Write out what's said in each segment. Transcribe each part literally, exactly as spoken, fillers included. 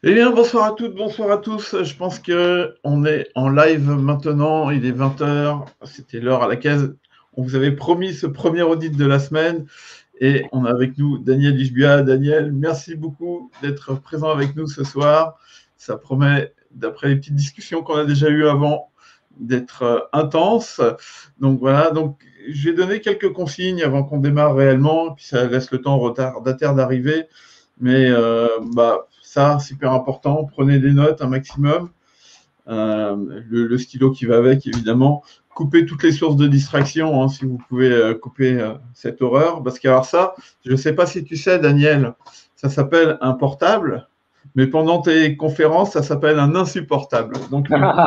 Eh bien, bonsoir à toutes, bonsoir à tous. Je pense qu'on est en live maintenant. Il est vingt heures. C'était l'heure à laquelle on vous avait promis ce premier audit de la semaine. Et on a avec nous Daniel Ishbia. Daniel, merci beaucoup d'être présent avec nous ce soir. Ça promet, d'après les petites discussions qu'on a déjà eues avant, d'être intense. Donc voilà, donc je vais donner quelques consignes avant qu'on démarre réellement, puis ça laisse le temps au retardataire d'arriver. Mais euh, bah, ça, super important, prenez des notes un maximum. Euh, le, le stylo qui va avec, évidemment. Coupez toutes les sources de distraction, hein, si vous pouvez euh, couper euh, cette horreur. Parce qu'alors ça, je ne sais pas si tu sais, Daniel, ça s'appelle un portable, mais pendant tes conférences, ça s'appelle un insupportable. Donc,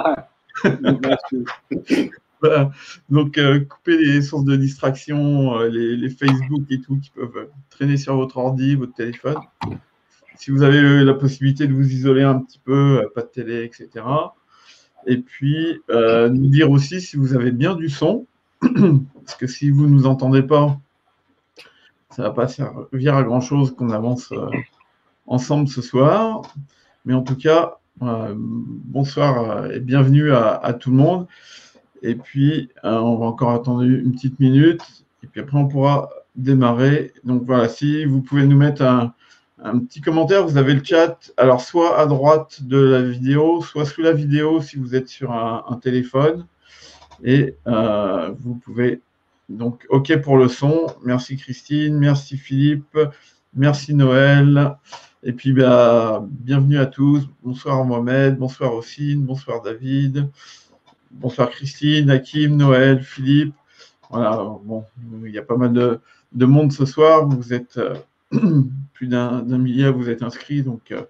voilà. Donc euh, coupez les sources de distraction, euh, les, les Facebook et tout qui peuvent traîner sur votre ordi, votre téléphone. Si vous avez la possibilité de vous isoler un petit peu, pas de télé, et cetera. Et puis, euh, nous dire aussi si vous avez bien du son, parce que si vous ne nous entendez pas, ça ne va pas servir à grand-chose qu'on avance euh, ensemble ce soir. Mais en tout cas, euh, bonsoir et bienvenue à, à tout le monde. Et puis, euh, on va encore attendre une petite minute, et puis après, on pourra démarrer. Donc voilà, si vous pouvez nous mettre un, un petit commentaire, vous avez le chat, alors soit à droite de la vidéo, soit sous la vidéo si vous êtes sur un, un téléphone. Et euh, vous pouvez, donc, OK pour le son. Merci Christine, merci Philippe, merci Noël. Et puis, bah, bienvenue à tous. Bonsoir Mohamed, bonsoir Ossine, bonsoir David. Bonsoir Christine, Hakim, Noël, Philippe. Voilà, bon, il y a pas mal de, de monde ce soir. Vous êtes euh, plus d'un millier, vous êtes inscrits, donc euh,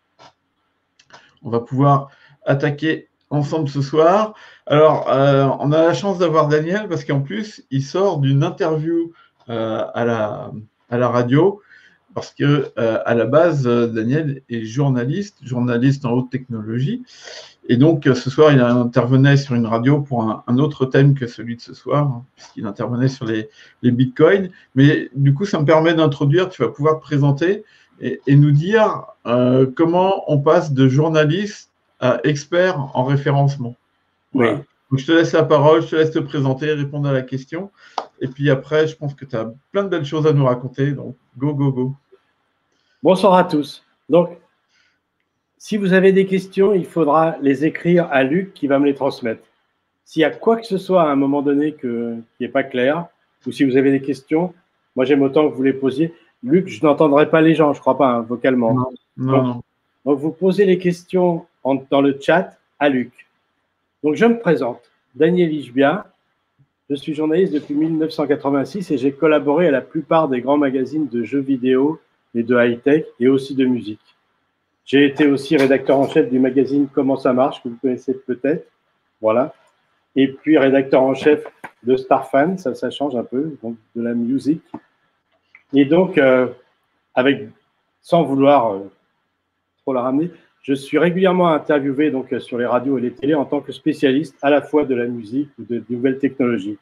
on va pouvoir attaquer ensemble ce soir. Alors, euh, on a la chance d'avoir Daniel parce qu'en plus, il sort d'une interview euh, à, la, à la radio. Parce que euh, à la base, Daniel est journaliste, journaliste en haute technologie. Et donc, ce soir, il intervenait sur une radio pour un, un autre thème que celui de ce soir, hein, puisqu'il intervenait sur les, les bitcoins. Mais du coup, ça me permet d'introduire, tu vas pouvoir te présenter et, et nous dire euh, comment on passe de journaliste à expert en référencement. Voilà. Oui. Donc, je te laisse la parole, je te laisse te présenter, répondre à la question. Et puis après, je pense que tu as plein de belles choses à nous raconter. Donc, go, go, go. Bonsoir à tous. Donc, si vous avez des questions, il faudra les écrire à Luc qui va me les transmettre. S'il y a quoi que ce soit à un moment donné que, qui n'est pas clair, ou si vous avez des questions, moi j'aime autant que vous les posiez. Luc, je n'entendrai pas les gens, je ne crois pas, hein, vocalement. Non, non, donc, non. donc, vous posez les questions en, dans le chat à Luc. Donc, je me présente. Daniel Ishbia. Je suis journaliste depuis mille neuf cent quatre-vingt-six et j'ai collaboré à la plupart des grands magazines de jeux vidéo et de high-tech et aussi de musique. J'ai été aussi rédacteur en chef du magazine Comment ça marche, que vous connaissez peut-être. Voilà. Et puis rédacteur en chef de Starfan, ça, ça change un peu, donc de la musique. Et donc, euh, avec, sans vouloir euh, trop la ramener, je suis régulièrement interviewé donc, sur les radios et les télés en tant que spécialiste à la fois de la musique ou de, de nouvelles technologies.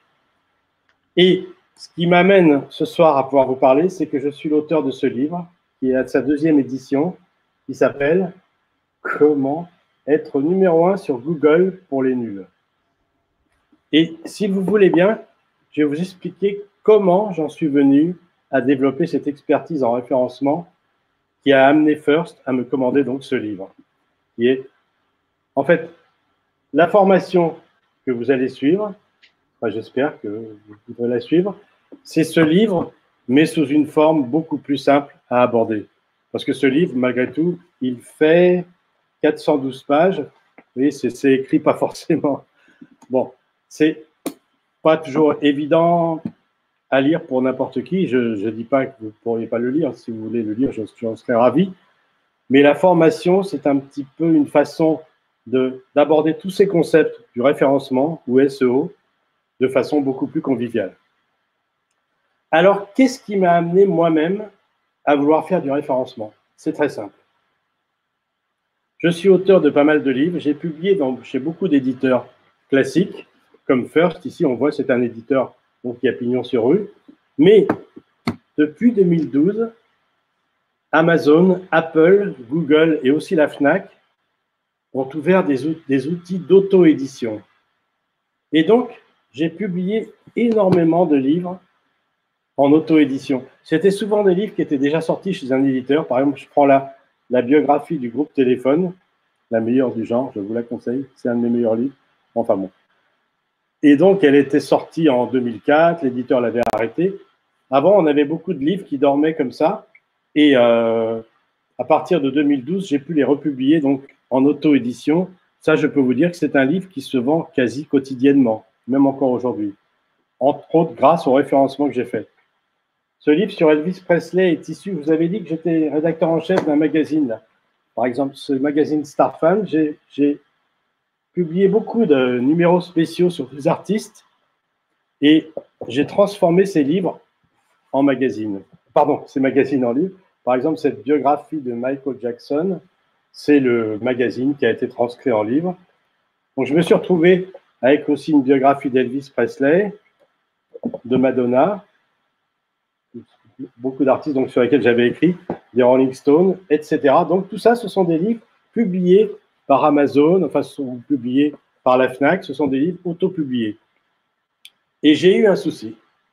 Et ce qui m'amène ce soir à pouvoir vous parler, c'est que je suis l'auteur de ce livre, qui est à sa deuxième édition, qui s'appelle « Comment être numéro un sur Google pour les nuls ». Et si vous voulez bien, je vais vous expliquer comment j'en suis venu à développer cette expertise en référencement qui a amené First à me commander donc ce livre. Qui est, en fait, la formation que vous allez suivre, enfin, j'espère que vous voudrez la suivre, c'est ce livre, mais sous une forme beaucoup plus simple à aborder. Parce que ce livre, malgré tout, il fait quatre cent douze pages. Oui, c'est écrit pas forcément. Bon, c'est pas toujours évident à lire pour n'importe qui. Je ne dis pas que vous ne pourriez pas le lire. Si vous voulez le lire, j'en serais ravi. Mais la formation, c'est un petit peu une façon d'aborder tous ces concepts du référencement ou S E O de façon beaucoup plus conviviale. Alors, qu'est-ce qui m'a amené moi-même à vouloir faire du référencement? C'est très simple. Je suis auteur de pas mal de livres. J'ai publié dans, chez beaucoup d'éditeurs classiques, comme First. Ici, on voit, c'est un éditeur donc, qui a pignon sur rue. Mais depuis deux mille douze, Amazon, Apple, Google et aussi la Fnac ont ouvert des, out des outils d'auto-édition. Et donc, j'ai publié énormément de livres en auto-édition. C'était souvent des livres qui étaient déjà sortis chez un éditeur. Par exemple, je prends la, la biographie du groupe Téléphone, la meilleure du genre, je vous la conseille, c'est un de mes meilleurs livres. Enfin bon. Et donc, elle était sortie en deux mille quatre, l'éditeur l'avait arrêtée. Avant, on avait beaucoup de livres qui dormaient comme ça. Et euh, à partir de deux mille douze, j'ai pu les republier donc, en auto-édition. Ça, je peux vous dire que c'est un livre qui se vend quasi quotidiennement, même encore aujourd'hui. Entre autres, grâce au référencement que j'ai fait. Ce livre sur Elvis Presley est issu, vous avez dit que j'étais rédacteur en chef d'un magazine. Là. Par exemple, ce magazine Star Fan, j'ai publié beaucoup de numéros spéciaux sur des artistes et j'ai transformé ces livres en magazines. Pardon, ces magazines en livres. Par exemple, cette biographie de Michael Jackson, c'est le magazine qui a été transcrit en livre. Donc, je me suis retrouvé avec aussi une biographie d'Elvis Presley, de Madonna, beaucoup d'artistes donc, sur lesquels j'avais écrit, des Rolling Stones, et cetera. Donc, tout ça, ce sont des livres publiés par Amazon, enfin, ce sont publiés par la Fnac, ce sont des livres auto-publiés. Et j'ai eu un souci.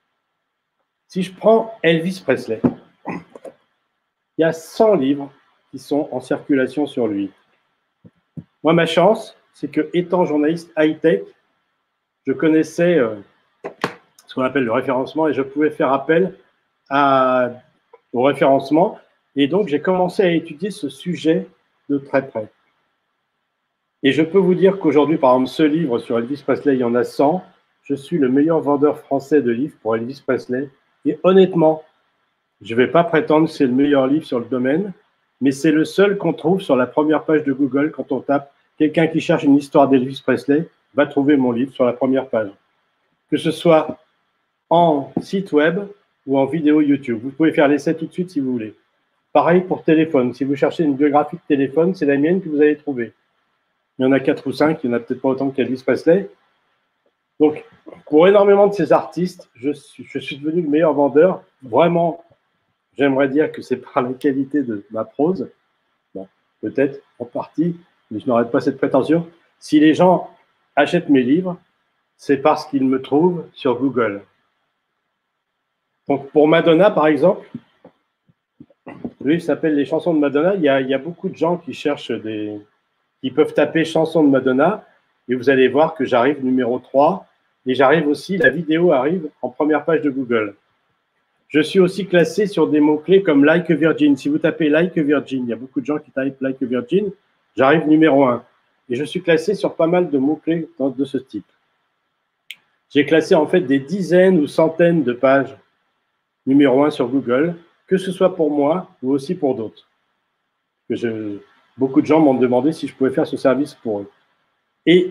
Si je prends Elvis Presley, il y a cent livres qui sont en circulation sur lui. Moi, ma chance, c'est que, étant journaliste high-tech, je connaissais euh, ce qu'on appelle le référencement et je pouvais faire appel à, au référencement. Et donc, j'ai commencé à étudier ce sujet de très près. Et je peux vous dire qu'aujourd'hui, par exemple, ce livre sur Elvis Presley, il y en a cent. Je suis le meilleur vendeur français de livres pour Elvis Presley. Et honnêtement, je ne vais pas prétendre que c'est le meilleur livre sur le domaine, mais c'est le seul qu'on trouve sur la première page de Google quand on tape « Quelqu'un qui cherche une histoire d'Elvis Presley va trouver mon livre sur la première page ». Que ce soit en site web ou en vidéo YouTube. Vous pouvez faire l'essai tout de suite si vous voulez. Pareil pour téléphone. Si vous cherchez une biographie de téléphone, c'est la mienne que vous allez trouver. Il y en a quatre ou cinq, il n'y en a peut-être pas autant qu'Elvis Presley. Donc, pour énormément de ces artistes, je suis, je suis devenu le meilleur vendeur. Vraiment, j'aimerais dire que c'est par la qualité de ma prose. Bon, peut-être en partie, mais je n'aurais pas cette prétention. Si les gens achètent mes livres, c'est parce qu'ils me trouvent sur Google. Donc, pour Madonna, par exemple, le livre s'appelle Les chansons de Madonna. Il y a, il y a beaucoup de gens qui cherchent des... qui peuvent taper chansons de Madonna et vous allez voir que j'arrive numéro trois et j'arrive aussi, la vidéo arrive en première page de Google. Je suis aussi classé sur des mots-clés comme Like a Virgin. Si vous tapez Like a Virgin, il y a beaucoup de gens qui tapent Like a Virgin, j'arrive numéro un. Et je suis classé sur pas mal de mots-clés de ce type. J'ai classé en fait des dizaines ou centaines de pages numéro un sur Google, que ce soit pour moi ou aussi pour d'autres. Je... Beaucoup de gens m'ont demandé si je pouvais faire ce service pour eux. Et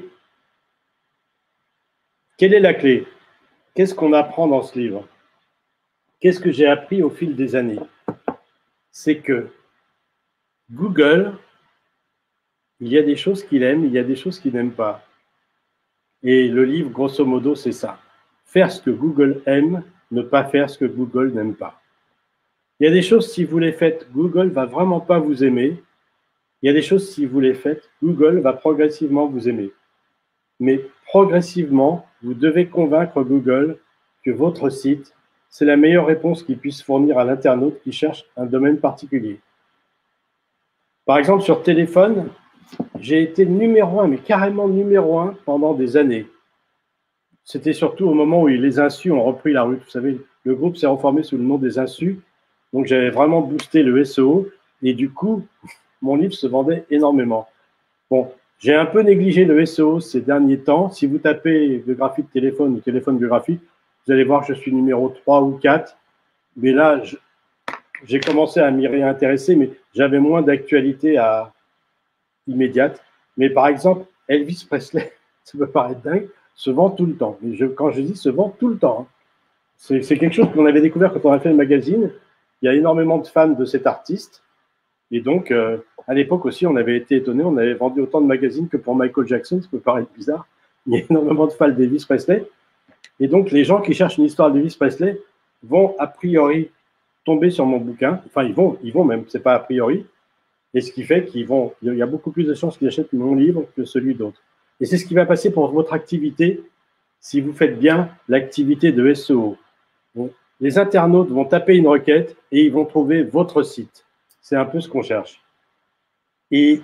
quelle est la clé? Qu'est-ce qu'on apprend dans ce livre? Qu'est-ce que j'ai appris au fil des années? C'est que Google, il y a des choses qu'il aime, il y a des choses qu'il n'aime pas. Et le livre, grosso modo, c'est ça. Faire ce que Google aime, ne pas faire ce que Google n'aime pas. Il y a des choses, si vous les faites, Google ne va vraiment pas vous aimer. Il y a des choses, si vous les faites, Google va progressivement vous aimer. Mais progressivement, vous devez convaincre Google que votre site, c'est la meilleure réponse qu'il puisse fournir à l'internaute qui cherche un domaine particulier. Par exemple, sur téléphone, j'ai été numéro un, mais carrément numéro un pendant des années. C'était surtout au moment où les Insus ont repris la route. Vous savez, le groupe s'est reformé sous le nom des Insus. Donc, j'avais vraiment boosté le S E O. Et du coup, mon livre se vendait énormément. Bon, j'ai un peu négligé le S E O ces derniers temps. Si vous tapez biographie de téléphone ou téléphone biographique, vous allez voir que je suis numéro trois ou quatre. Mais là, j'ai commencé à m'y réintéresser, mais j'avais moins d'actualité à... immédiate. Mais par exemple, Elvis Presley, ça peut paraître dingue, se vend tout le temps. Mais je, quand je dis se vend tout le temps, hein, c'est quelque chose qu'on avait découvert quand on a fait le magazine. Il y a énormément de fans de cet artiste. Et donc, euh, à l'époque aussi, on avait été étonnés. On avait vendu autant de magazines que pour Michael Jackson. Ça peut paraître bizarre. Il y a énormément de fans d'Elvis Presley. Et donc, les gens qui cherchent une histoire d'Elvis Presley vont a priori tomber sur mon bouquin. Enfin, ils vont, ils vont même, c'est pas a priori. Et ce qui fait qu'ils vont, il y a beaucoup plus de chances qu'ils achètent mon livre que celui d'autres. Et c'est ce qui va passer pour votre activité si vous faites bien l'activité de S E O. Bon, les internautes vont taper une requête et ils vont trouver votre site. C'est un peu ce qu'on cherche. Et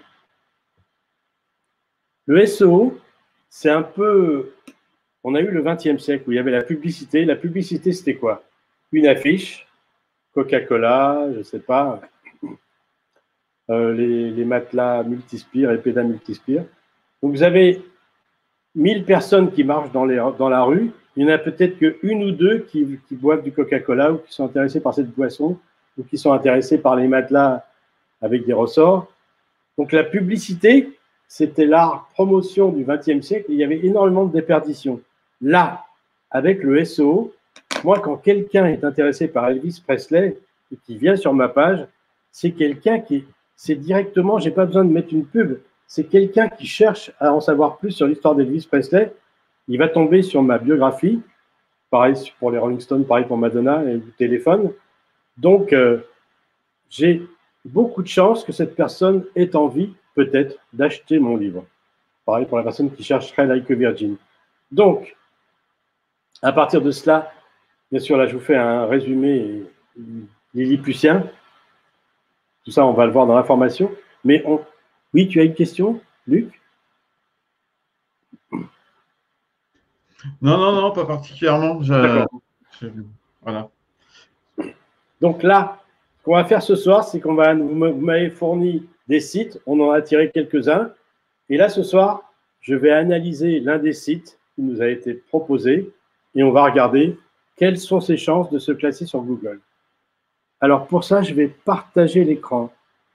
le S E O, c'est un peu... On a eu le vingtième siècle où il y avait la publicité. La publicité, c'était quoi? Une affiche, Coca-Cola, je ne sais pas, euh, les, les matelas multispire, les pédales multispire. Donc, vous avez mille personnes qui marchent dans, les, dans la rue. Il n'y en a peut-être qu'une ou deux qui, qui boivent du Coca-Cola ou qui sont intéressés par cette boisson ou qui sont intéressés par les matelas avec des ressorts. Donc, la publicité, c'était l'art promotion du vingtième siècle. Il y avait énormément de déperditions. Là, avec le S E O, moi, quand quelqu'un est intéressé par Elvis Presley et qui vient sur ma page, c'est quelqu'un qui, c'est directement, je n'ai pas besoin de mettre une pub, c'est quelqu'un qui cherche à en savoir plus sur l'histoire d'Elvis Presley. Il va tomber sur ma biographie, pareil pour les Rolling Stones, pareil pour Madonna et du téléphone. Donc, euh, j'ai beaucoup de chances que cette personne ait envie, peut-être, d'acheter mon livre. Pareil pour la personne qui chercherait Like a Virgin. Donc, à partir de cela, bien sûr, là, je vous fais un résumé lilliputien. Tout ça, on va le voir dans l'information. Mais on... oui, tu as une question, Luc? Non, non, non, pas particulièrement. Je... je... Voilà. Donc là, ce qu'on va faire ce soir, c'est qu'on va, vous m'avez fourni des sites, on en a tiré quelques-uns. Et là, ce soir, je vais analyser l'un des sites qui nous a été proposé et on va regarder quelles sont ses chances de se classer sur Google. Alors pour ça, je vais partager l'écran.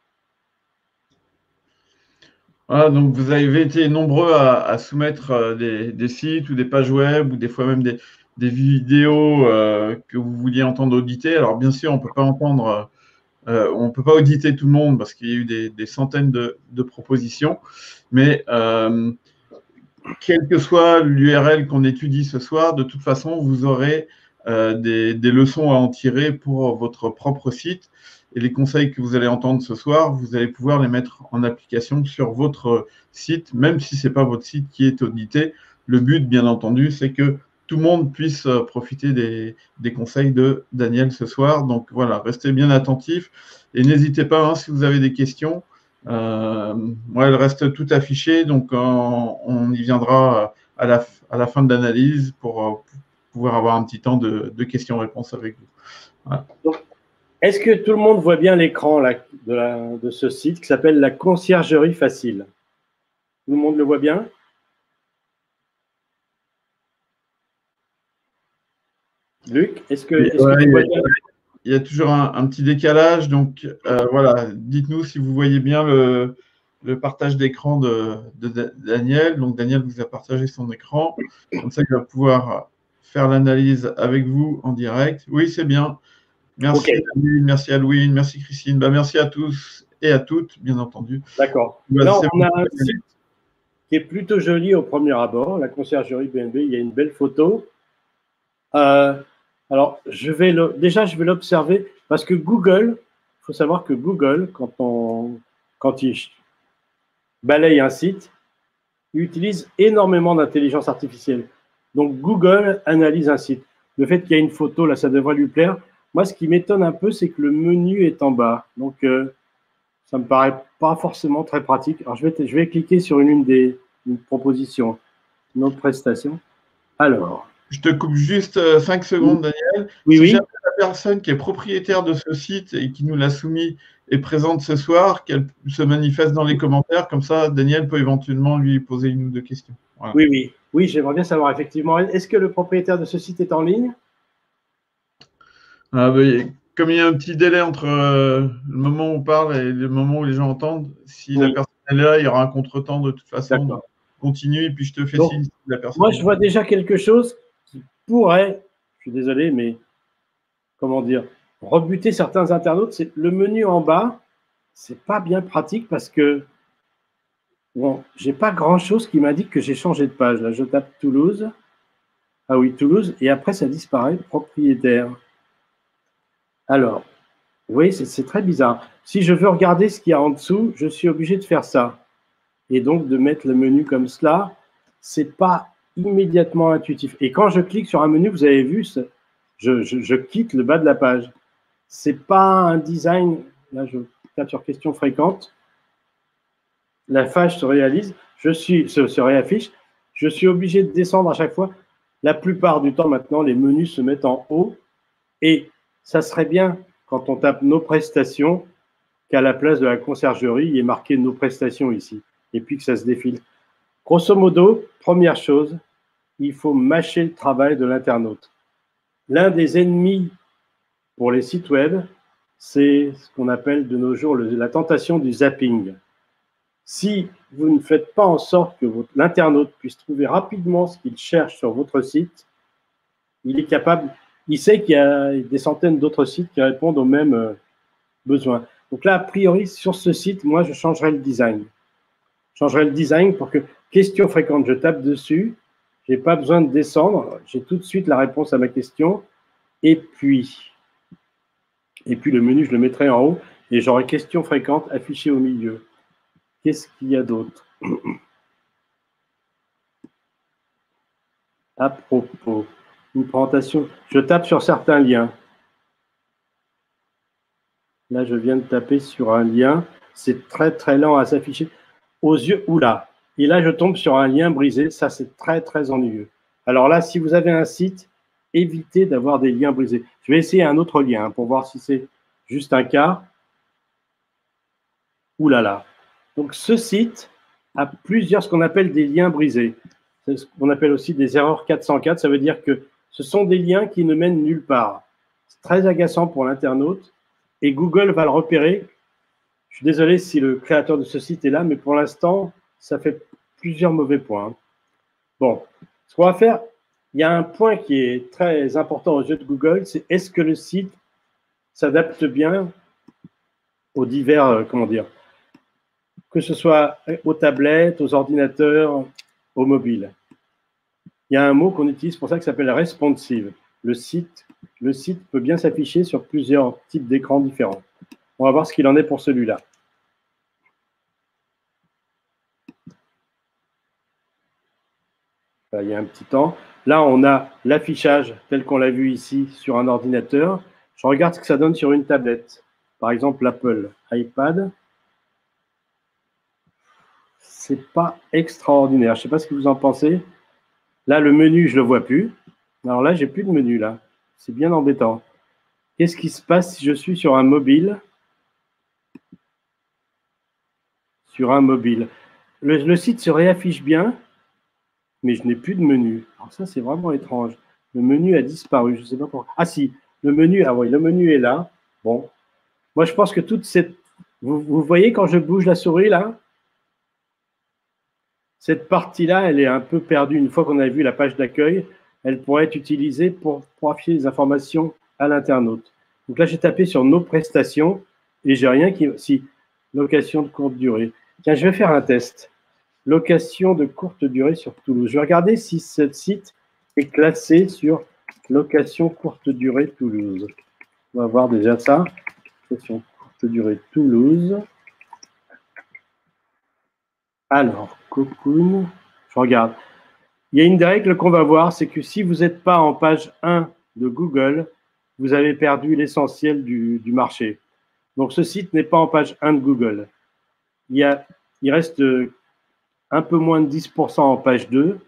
Voilà, donc vous avez été nombreux à, à soumettre des, des sites ou des pages web ou des fois même des, des vidéos euh, que vous vouliez entendre auditer. Alors bien sûr, on ne peut pas entendre, euh, on peut pas auditer tout le monde parce qu'il y a eu des, des centaines de, de propositions, mais euh, quelle que soit l'U R L qu'on étudie ce soir, de toute façon, vous aurez euh, des, des leçons à en tirer pour votre propre site. Et les conseils que vous allez entendre ce soir, vous allez pouvoir les mettre en application sur votre site, même si ce n'est pas votre site qui est audité. Le but, bien entendu, c'est que tout le monde puisse profiter des, des conseils de Daniel ce soir. Donc voilà, restez bien attentifs et n'hésitez pas, hein, si vous avez des questions. Euh, moi, elle reste tout affichée, donc on, on y viendra à la, à la fin de l'analyse pour, pour pouvoir avoir un petit temps de, de questions-réponses avec vous. Voilà. Est-ce que tout le monde voit bien l'écran de, de ce site qui s'appelle la conciergerie facile? Tout le monde le voit bien? Luc, est-ce que, est-ce ouais, que tu vois bien? Il y a toujours un, un petit décalage, donc euh, voilà, dites-nous si vous voyez bien le, le partage d'écran de, de Daniel. Donc Daniel vous a partagé son écran, comme ça il va pouvoir faire l'analyse avec vous en direct. Oui, c'est bien. Merci okay. David, merci à Louis, merci Christine, bah, merci à tous et à toutes, bien entendu. D'accord. Bah, là, on a un site qui est plutôt joli au premier abord, la conciergerie B N B, il y a une belle photo. Euh, alors, je vais le, déjà, je vais l'observer parce que Google, il faut savoir que Google, quand, on, quand il balaye un site, il utilise énormément d'intelligence artificielle. Donc, Google analyse un site. Le fait qu'il y ait une photo, là, ça devrait lui plaire. Moi, ce qui m'étonne un peu, c'est que le menu est en bas. Donc, euh, ça ne me paraît pas forcément très pratique. Alors, je vais, je vais cliquer sur une, une des une propositions, une autre prestation. Alors. Je te coupe juste cinq secondes, Daniel. Oui, si oui. jamais la personne qui est propriétaire de ce site et qui nous l'a soumis est présente ce soir, qu'elle se manifeste dans les commentaires. Comme ça, Daniel peut éventuellement lui poser une ou deux questions. Voilà. Oui, oui. Oui, j'aimerais bien savoir, effectivement. Est-ce que le propriétaire de ce site est en ligne? Ah, ben, comme il y a un petit délai entre euh, le moment où on parle et le moment où les gens entendent, si oui. la personne est là, il y aura un contretemps de toute façon. Donc, continue et puis je te fais donc, signe si la personne. Moi, je vois déjà quelque chose qui pourrait, je suis désolé, mais comment dire, rebuter certains internautes. C'est le menu en bas, c'est pas bien pratique parce que bon, j'ai pas grand-chose qui m'indique que j'ai changé de page. Là, je tape Toulouse. Ah oui, Toulouse, et après ça disparaît, propriétaire. Alors, Oui, c'est très bizarre. Si je veux regarder ce qu'il y a en dessous, je suis obligé de faire ça. Et donc, de mettre le menu comme cela, ce n'est pas immédiatement intuitif. Et quand je clique sur un menu, vous avez vu, je, je, je quitte le bas de la page. Ce n'est pas un design. Là, je tape sur questions fréquentes. La page se réalise, je suis, se, se réaffiche. Je suis obligé de descendre à chaque fois. La plupart du temps, maintenant, les menus se mettent en haut. Et ça serait bien, quand on tape nos prestations, qu'à la place de la conciergerie, il y ait marqué nos prestations ici. Et puis que ça se défile. Grosso modo, première chose, il faut mâcher le travail de l'internaute. L'un des ennemis pour les sites web, c'est ce qu'on appelle de nos jours le, la tentation du zapping. Si vous ne faites pas en sorte que l'internaute puisse trouver rapidement ce qu'il cherche sur votre site, il est capable, il sait qu'il y a des centaines d'autres sites qui répondent aux mêmes euh, besoins. Donc là, a priori, sur ce site, moi, je changerai le design. Je changerai le design pour que, question fréquente, je tape dessus, je n'ai pas besoin de descendre, j'ai tout de suite la réponse à ma question, et puis, et puis le menu, je le mettrai en haut, et j'aurai question fréquente affichée au milieu. Qu'est-ce qu'il y a d'autre? À propos, une présentation, je tape sur certains liens. Là, je viens de taper sur un lien, c'est très très lent à s'afficher. Aux yeux, oula, et là, je tombe sur un lien brisé, ça c'est très très ennuyeux. Alors là, si vous avez un site, évitez d'avoir des liens brisés. Je vais essayer un autre lien hein, pour voir si c'est juste un cas. Oulala. Là là. Donc ce site a plusieurs, ce qu'on appelle des liens brisés. C'est ce qu'on appelle aussi des erreurs quatre cent quatre. Ça veut dire que ce sont des liens qui ne mènent nulle part. C'est très agaçant pour l'internaute et Google va le repérer. Je suis désolé si le créateur de ce site est là, mais pour l'instant, ça fait plusieurs mauvais points. Bon, ce qu'on va faire, il y a un point qui est très important aux yeux de Google, c'est est-ce que le site s'adapte bien aux divers, euh, comment dire, que ce soit aux tablettes, aux ordinateurs, aux mobiles. Il y a un mot qu'on utilise pour ça qui s'appelle responsive. Le site, le site peut bien s'afficher sur plusieurs types d'écrans différents. On va voir ce qu'il en est pour celui-là. Il y a un petit temps. Là, on a l'affichage tel qu'on l'a vu ici sur un ordinateur. Je regarde ce que ça donne sur une tablette. Par exemple, l'Apple iPad. C'est pas extraordinaire. Je ne sais pas ce que vous en pensez. Là, le menu, je ne le vois plus. Alors là, j'ai plus de menu là. C'est bien embêtant. Qu'est-ce qui se passe si je suis sur un mobile? Sur un mobile. Le, le site se réaffiche bien, mais je n'ai plus de menu. Alors ça, c'est vraiment étrange. Le menu a disparu. Je ne sais pas pourquoi. Ah si, le menu, ah oui, le menu est là. Bon. Moi, je pense que toute cette... Vous, vous voyez quand je bouge la souris là? Cette partie-là, elle est un peu perdue. Une fois qu'on a vu la page d'accueil, elle pourrait être utilisée pour, pour afficher les informations à l'internaute. Donc là, j'ai tapé sur nos prestations et j'ai rien qui... Si, location de courte durée. Tiens, je vais faire un test. Location de courte durée sur Toulouse. Je vais regarder si ce site est classé sur location courte durée Toulouse. On va voir déjà ça. Location courte durée Toulouse. Alors, Cocoon, je regarde. Il y a une des règles qu'on va voir, c'est que si vous n'êtes pas en page un de Google, vous avez perdu l'essentiel du, du marché. Donc, ce site n'est pas en page un de Google. Il, y a, il reste un peu moins de dix pour cent en page deux.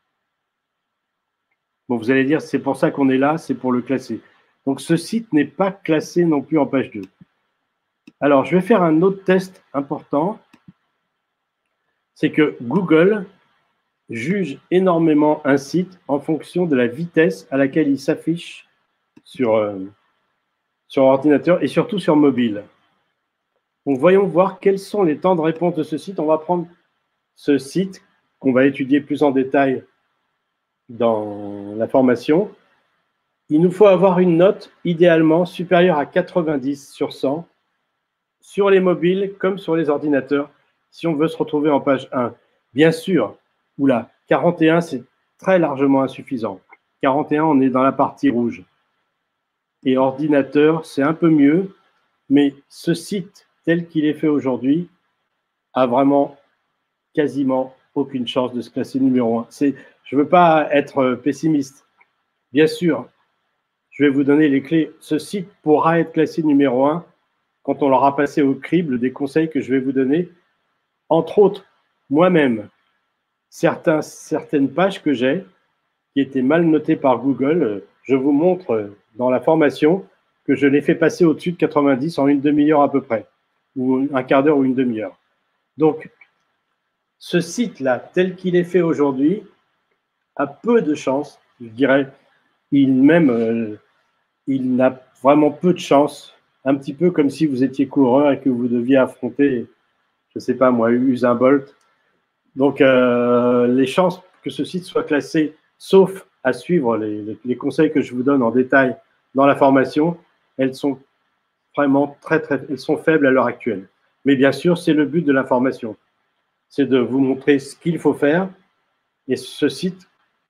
Bon, vous allez dire, c'est pour ça qu'on est là, c'est pour le classer. Donc, ce site n'est pas classé non plus en page deux. Alors, je vais faire un autre test important. C'est que Google juge énormément un site en fonction de la vitesse à laquelle il s'affiche sur, euh, sur ordinateur et surtout sur mobile. Donc, voyons voir quels sont les temps de réponse de ce site. On va prendre ce site qu'on va étudier plus en détail dans la formation. Il nous faut avoir une note idéalement supérieure à quatre-vingt-dix sur cent sur les mobiles comme sur les ordinateurs si on veut se retrouver en page un. Bien sûr, oula, quarante et un, c'est très largement insuffisant. quarante et un, on est dans la partie rouge. Et ordinateur, c'est un peu mieux, Mais ce site, tel qu'il est fait aujourd'hui, a vraiment quasiment aucune chance de se classer numéro un. Je ne veux pas être pessimiste. Bien sûr, je vais vous donner les clés. Ce site pourra être classé numéro un quand on l'aura passé au crible des conseils que je vais vous donner. Entre autres, moi-même, certains, certaines pages que j'ai qui étaient mal notées par Google, je vous montre dans la formation que je l'ai fait passer au-dessus de quatre-vingt-dix en une demi-heure à peu près, ou un quart d'heure ou une demi-heure. Donc, ce site-là, tel qu'il est fait aujourd'hui, a peu de chance, je dirais, il même, euh, il n'a vraiment peu de chance, un petit peu comme si vous étiez coureur et que vous deviez affronter, je ne sais pas moi, Usain Bolt. Donc, euh, les chances que ce site soit classé, sauf à suivre les, les, les conseils que je vous donne en détail dans la formation, elles sont vraiment très, très, elles sont faibles à l'heure actuelle. Mais bien sûr, c'est le but de la formation. C'est de vous montrer ce qu'il faut faire. Et ce site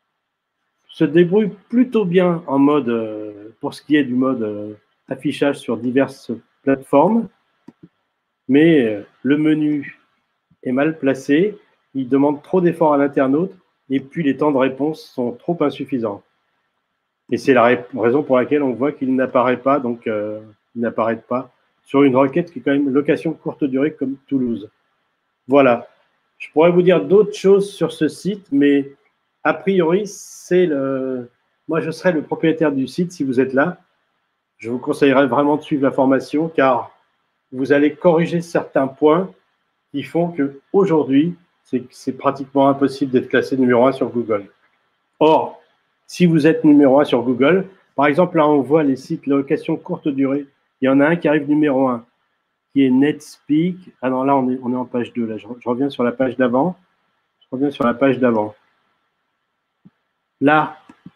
se débrouille plutôt bien en mode, euh, pour ce qui est du mode euh, affichage sur diverses plateformes. Mais euh, le menu est mal placé. Il demande trop d'efforts à l'internaute. Et puis, les temps de réponse sont trop insuffisants. Et c'est la raison pour laquelle on voit qu'il n'apparaît pas, donc euh, il n'apparaît pas sur une requête qui est quand même location courte durée comme Toulouse. Voilà. Je pourrais vous dire d'autres choses sur ce site, mais a priori, c'est le. Moi, je serai le propriétaire du site si vous êtes là. Je vous conseillerais vraiment de suivre la formation car vous allez corriger certains points qui font qu'aujourd'hui, c'est pratiquement impossible d'être classé numéro un sur Google. Or, si vous êtes numéro un sur Google, par exemple, là, on voit les sites location courte durée. Il y en a un qui arrive numéro un, qui est NetSpeak. Ah non, là, on est, on est en page deux. Là. Je, je reviens sur la page d'avant. Je reviens sur la page d'avant. Là,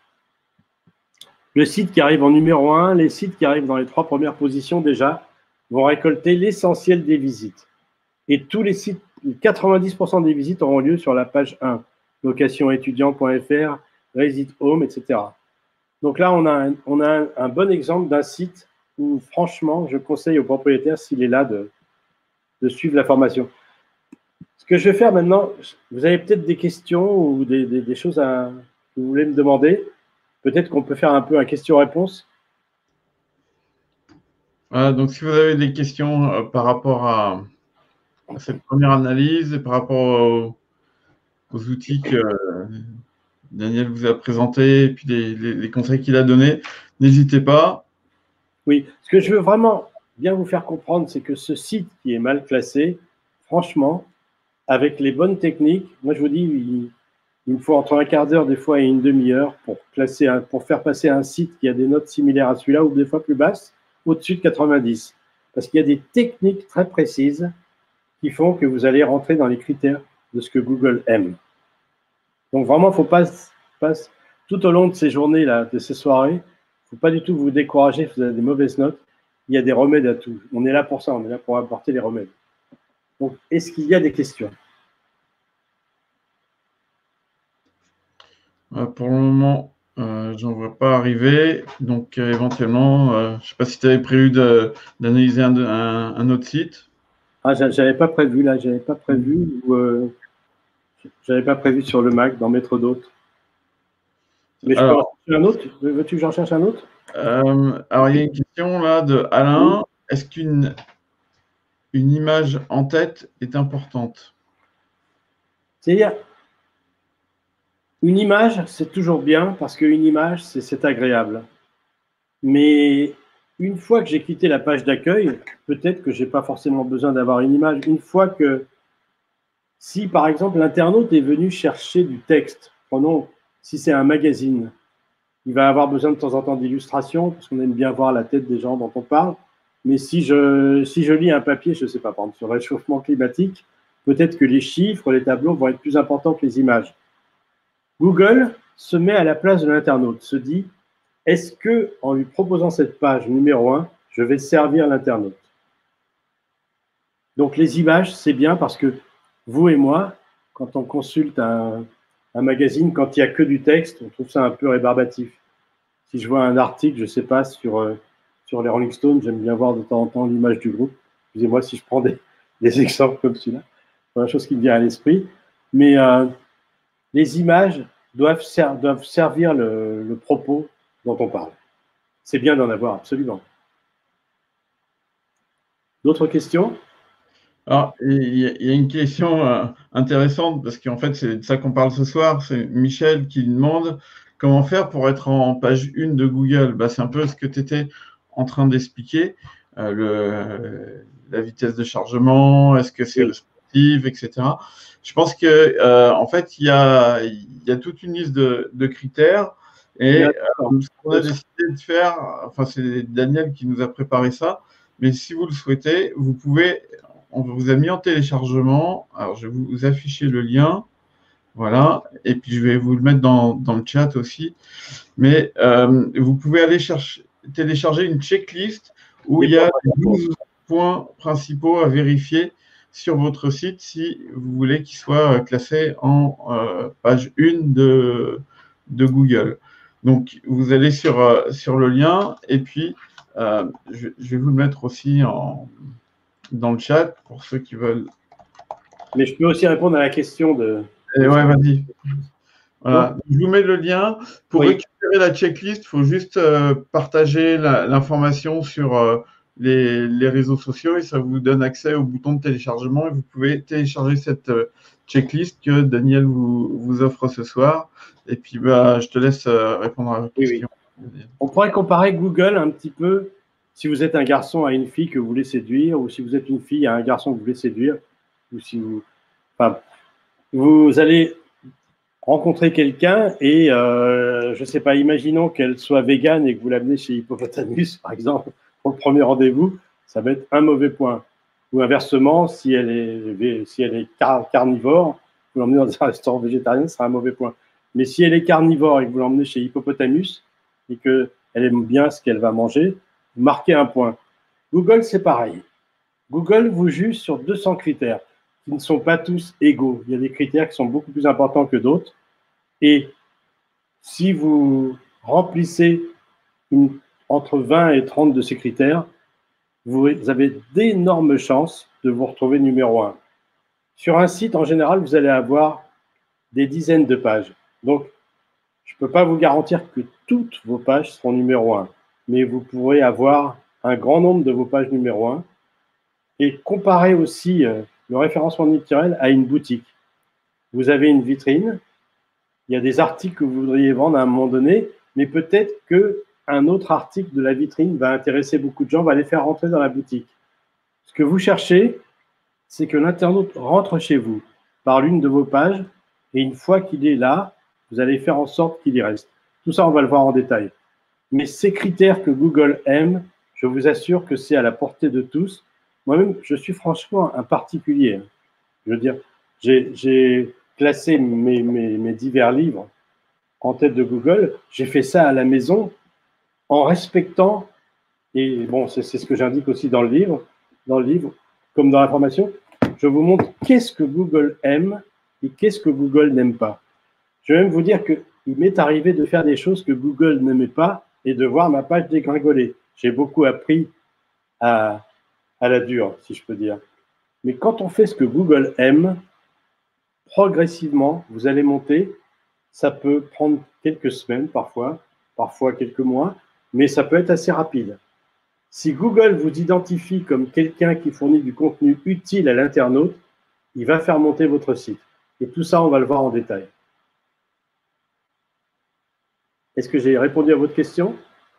le site qui arrive en numéro un, les sites qui arrivent dans les trois premières positions déjà, vont récolter l'essentiel des visites. Et tous les sites, quatre-vingt-dix pour cent des visites auront lieu sur la page un, location étudiant point F R, Visit Home, et cetera. Donc là, on a un, on a un, un bon exemple d'un site où, franchement, je conseille au propriétaire, s'il est là, de, de suivre la formation. Ce que je vais faire maintenant, vous avez peut-être des questions ou des, des, des choses à, que vous voulez me demander. Peut-être qu'on peut faire un peu un question-réponse. Voilà, donc si vous avez des questions euh, par rapport à, à cette première analyse et par rapport aux, aux outils que euh, Daniel vous a présentés et puis les, les, les conseils qu'il a donnés, n'hésitez pas. Oui, ce que je veux vraiment bien vous faire comprendre, c'est que ce site qui est mal classé, franchement, avec les bonnes techniques, moi je vous dis, il, il me faut entre un quart d'heure des fois et une demi-heure pour classer, un, pour faire passer un site qui a des notes similaires à celui-là ou des fois plus basses, au-dessus de quatre-vingt-dix. Parce qu'il y a des techniques très précises qui font que vous allez rentrer dans les critères de ce que Google aime. Donc vraiment, il ne faut pas, pas, tout au long de ces journées-là, de ces soirées, il ne faut pas du tout vous décourager si vous avez des mauvaises notes. Il y a des remèdes à tout. On est là pour ça, on est là pour apporter les remèdes. Donc, est-ce qu'il y a des questions? Pour le moment, euh, j'en vois pas arriver. Donc, euh, éventuellement, euh, je ne sais pas si tu avais prévu d'analyser un, un, un autre site. Ah, j'avais pas prévu, là, j'avais pas prévu. Ou, euh, j'avais pas prévu sur le Mac d'en mettre d'autres. Mais je alors, peux en chercher un autre. Veux-tu que j'en cherche un autre? euh, Alors, il y a une question là de Alain. Oui. Est-ce qu'une une image en tête est importante? C'est-à-dire, une image, c'est toujours bien parce qu'une image, c'est agréable. Mais une fois que j'ai quitté la page d'accueil, peut-être que je n'ai pas forcément besoin d'avoir une image. Une fois que, si par exemple l'internaute est venu chercher du texte, prenons, si c'est un magazine, il va avoir besoin de temps en temps d'illustrations, parce qu'on aime bien voir la tête des gens dont on parle. Mais si je, si je lis un papier, je ne sais pas, par exemple, sur le réchauffement climatique, peut-être que les chiffres, les tableaux vont être plus importants que les images. Google se met à la place de l'internaute, se dit, est-ce que, en lui proposant cette page numéro un, je vais servir l'internaute? Donc, les images, c'est bien parce que vous et moi, quand on consulte un, un magazine, quand il n'y a que du texte, on trouve ça un peu rébarbatif. Si je vois un article, je ne sais pas, sur, euh, sur les Rolling Stones, j'aime bien voir de temps en temps l'image du groupe. Excusez-moi si je prends des, des exemples comme celui-là. C'est la chose qui me vient à l'esprit. Mais euh, les images doivent, ser doivent servir le, le propos dont on parle. C'est bien d'en avoir, absolument. D'autres questions? Alors, il y, a, il y a une question euh, intéressante, parce qu'en fait, c'est de ça qu'on parle ce soir. C'est Michel qui demande comment faire pour être en page une de Google. Bah, c'est un peu ce que tu étais en train d'expliquer. Euh, le, la vitesse de chargement, est-ce que c'est Oui. responsive, et cetera. Je pense que euh, en fait, il y a, il y a toute une liste de, de critères. Et euh, ce qu'on a décidé de faire, enfin, c'est Daniel qui nous a préparé ça. Mais si vous le souhaitez, vous pouvez, on vous a mis en téléchargement. Alors, je vais vous afficher le lien. Voilà. Et puis, je vais vous le mettre dans, dans le chat aussi. Mais euh, vous pouvez aller chercher, télécharger une checklist où il y a douze points principaux à vérifier sur votre site si vous voulez qu'il soit classé en euh, page un de, de Google. Donc, vous allez sur, euh, sur le lien et puis euh, je, je vais vous le mettre aussi en, dans le chat pour ceux qui veulent. Mais je peux aussi répondre à la question de… Et ouais, vas-y. Voilà. Je vous mets le lien. Pour oui. récupérer la checklist, il faut juste euh, partager l'information sur euh, les, les réseaux sociaux et ça vous donne accès au bouton de téléchargement et vous pouvez télécharger cette euh, checklist que Daniel vous, vous offre ce soir. Et puis, bah, je te laisse euh, répondre à la question. Oui, oui. On pourrait comparer Google un petit peu si vous êtes un garçon à une fille que vous voulez séduire ou si vous êtes une fille à un garçon que vous voulez séduire ou si vous… Enfin, vous allez rencontrer quelqu'un et euh, je ne sais pas, imaginons qu'elle soit végane et que vous l'amenez chez Hippopotamus, par exemple, pour le premier rendez-vous, ça va être un mauvais point. Ou inversement, si elle est, si elle est car carnivore, vous l'emmenez dans un restaurant végétarien, ce sera un mauvais point. Mais si elle est carnivore et que vous l'emmenez chez Hippopotamus et qu'elle aime bien ce qu'elle va manger, vous marquez un point. Google, c'est pareil. Google vous juge sur deux cents critères qui ne sont pas tous égaux. Il y a des critères qui sont beaucoup plus importants que d'autres. Et si vous remplissez une, entre vingt et trente de ces critères, vous avez d'énormes chances de vous retrouver numéro un. Sur un site, en général, vous allez avoir des dizaines de pages. Donc, je ne peux pas vous garantir que toutes vos pages seront numéro un, mais vous pourrez avoir un grand nombre de vos pages numéro un et comparer aussi euh, le référencement naturel à une boutique. Vous avez une vitrine, il y a des articles que vous voudriez vendre à un moment donné, mais peut-être qu'un autre article de la vitrine va intéresser beaucoup de gens, va les faire rentrer dans la boutique. Ce que vous cherchez, c'est que l'internaute rentre chez vous par l'une de vos pages, et une fois qu'il est là, vous allez faire en sorte qu'il y reste. Tout ça, on va le voir en détail. Mais ces critères que Google aime, je vous assure que c'est à la portée de tous. Moi-même, je suis franchement un particulier. Je veux dire, j'ai classé mes, mes, mes divers livres en tête de Google. J'ai fait ça à la maison en respectant, et bon, c'est ce que j'indique aussi dans le livre, dans le livre, comme dans la formation, je vous montre qu'est-ce que Google aime et qu'est-ce que Google n'aime pas. Je vais même vous dire qu'il m'est arrivé de faire des choses que Google n'aimait pas et de voir ma page dégringoler. J'ai beaucoup appris à, à la dure, si je peux dire. Mais quand on fait ce que Google aime, progressivement, vous allez monter. Ça peut prendre quelques semaines parfois, parfois quelques mois, mais ça peut être assez rapide. Si Google vous identifie comme quelqu'un qui fournit du contenu utile à l'internaute, il va faire monter votre site. Et tout ça, on va le voir en détail. Est-ce que j'ai répondu à votre question?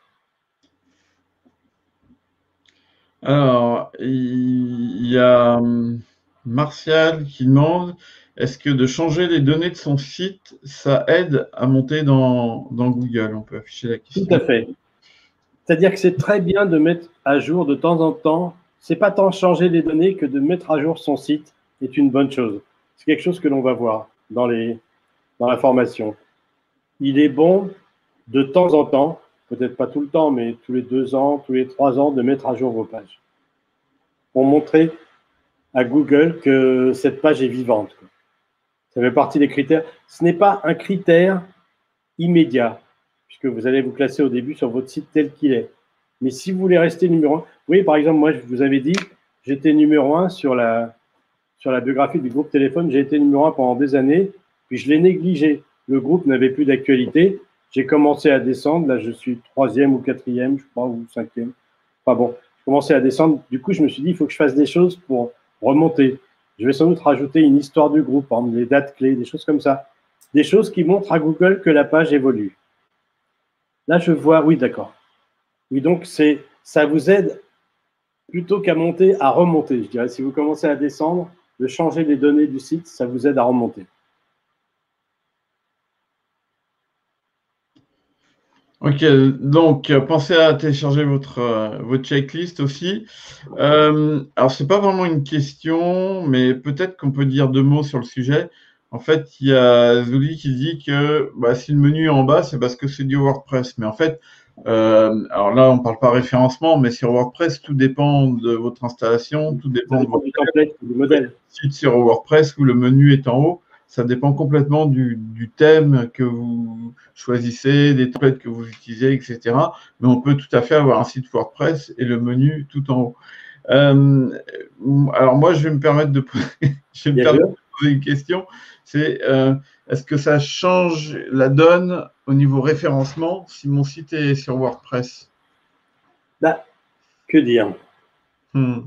Alors, il y a Martial qui demande, est-ce que de changer les données de son site, ça aide à monter dans, dans Google? On peut afficher la question. Tout à fait. C'est-à-dire que c'est très bien de mettre à jour de temps en temps. C'est pas tant changer les données que de mettre à jour son site est une bonne chose. C'est quelque chose que l'on va voir dans, les, dans la formation. Il est bon de temps en temps, peut-être pas tout le temps, mais tous les deux ans, tous les trois ans, de mettre à jour vos pages pour montrer à Google que cette page est vivante. Ça fait partie des critères. Ce n'est pas un critère immédiat, puisque vous allez vous classer au début sur votre site tel qu'il est. Mais si vous voulez rester numéro un, oui, par exemple, moi, je vous avais dit, j'étais numéro un sur la, sur la biographie du groupe Téléphone, j'ai été numéro un pendant des années, puis je l'ai négligé. Le groupe n'avait plus d'actualité. J'ai commencé à descendre. Là, je suis troisième ou quatrième, je crois, ou cinquième. Enfin bon, je commençais à descendre. Du coup, je me suis dit, il faut que je fasse des choses pour remonter. Je vais sans doute rajouter une histoire du groupe, par exemple, les dates clés, des choses comme ça. Des choses qui montrent à Google que la page évolue. Là, je vois, oui, d'accord. Oui, donc c'est, ça vous aide plutôt qu'à monter, à remonter, je dirais. Si vous commencez à descendre, de changer les données du site, ça vous aide à remonter. Ok, donc euh, pensez à télécharger votre, euh, votre checklist aussi. Euh, alors, c'est pas vraiment une question, mais peut-être qu'on peut dire deux mots sur le sujet. En fait, il y a Zouli qui dit que bah, si le menu est en bas, c'est parce que c'est du WordPress. Mais en fait, euh, alors là, on parle pas référencement, mais sur WordPress, tout dépend de votre installation, tout Ça dépend de dépend votre du template, du modèle. site sur WordPress où le menu est en haut. Ça dépend complètement du, du thème que vous choisissez, des templates que vous utilisez, et cetera. Mais on peut tout à fait avoir un site WordPress et le menu tout en haut. Euh, alors moi, je vais me permettre de poser, je vais me permettre de poser une question. C'est euh, est-ce que ça change la donne au niveau référencement si mon site est sur WordPress? Bah, que dire hmm.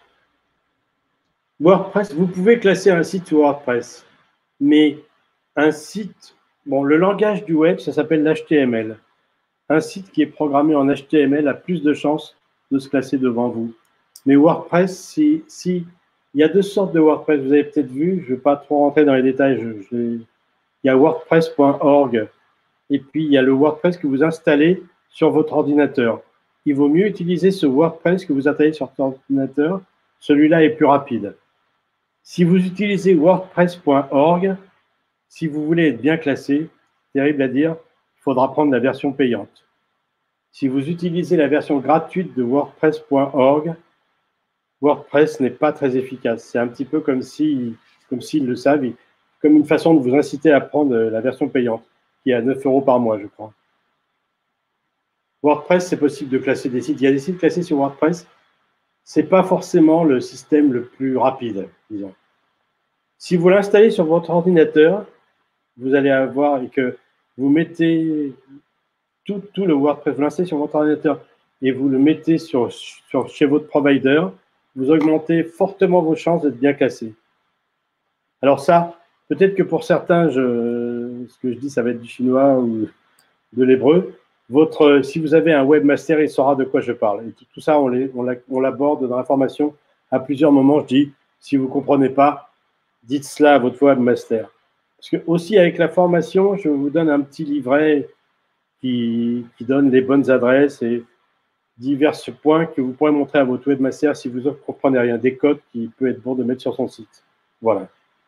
WordPress, vous pouvez classer un site sur WordPress, mais un site, bon, le langage du web, ça s'appelle l'H T M L. Un site qui est programmé en H T M L a plus de chances de se classer devant vous. Mais WordPress, si, si il y a deux sortes de WordPress, vous avez peut-être vu, je ne vais pas trop rentrer dans les détails, je, je, il y a WordPress point org et puis il y a le WordPress que vous installez sur votre ordinateur. Il vaut mieux utiliser ce WordPress que vous installez sur votre ordinateur, celui-là est plus rapide. Si vous utilisez WordPress point org, si vous voulez être bien classé, terrible à dire, il faudra prendre la version payante. Si vous utilisez la version gratuite de WordPress point org, WordPress n'est pas très efficace. C'est un petit peu comme si, comme s'ils le savent, comme une façon de vous inciter à prendre la version payante, qui est à neuf euros par mois, je crois. WordPress, c'est possible de classer des sites. Il y a des sites classés sur WordPress. Ce n'est pas forcément le système le plus rapide, disons. Si vous l'installez sur votre ordinateur, vous allez avoir et que vous mettez tout, tout le WordPress, vous l'installez sur votre ordinateur et vous le mettez sur, sur, chez votre provider, vous augmentez fortement vos chances d'être bien classé. Alors ça, peut-être que pour certains, je, ce que je dis, ça va être du chinois ou de l'hébreu. Votre, si vous avez un webmaster, il saura de quoi je parle. Et tout, tout ça, on l'aborde dans la formation à plusieurs moments. Je dis, si vous ne comprenez pas, dites cela à votre webmaster. Parce que aussi avec la formation, je vous donne un petit livret qui, qui donne les bonnes adresses et divers points que vous pourrez montrer à votre webmaster si vous ne comprenez rien, des codes qui peut être bon de mettre sur son site. Voilà.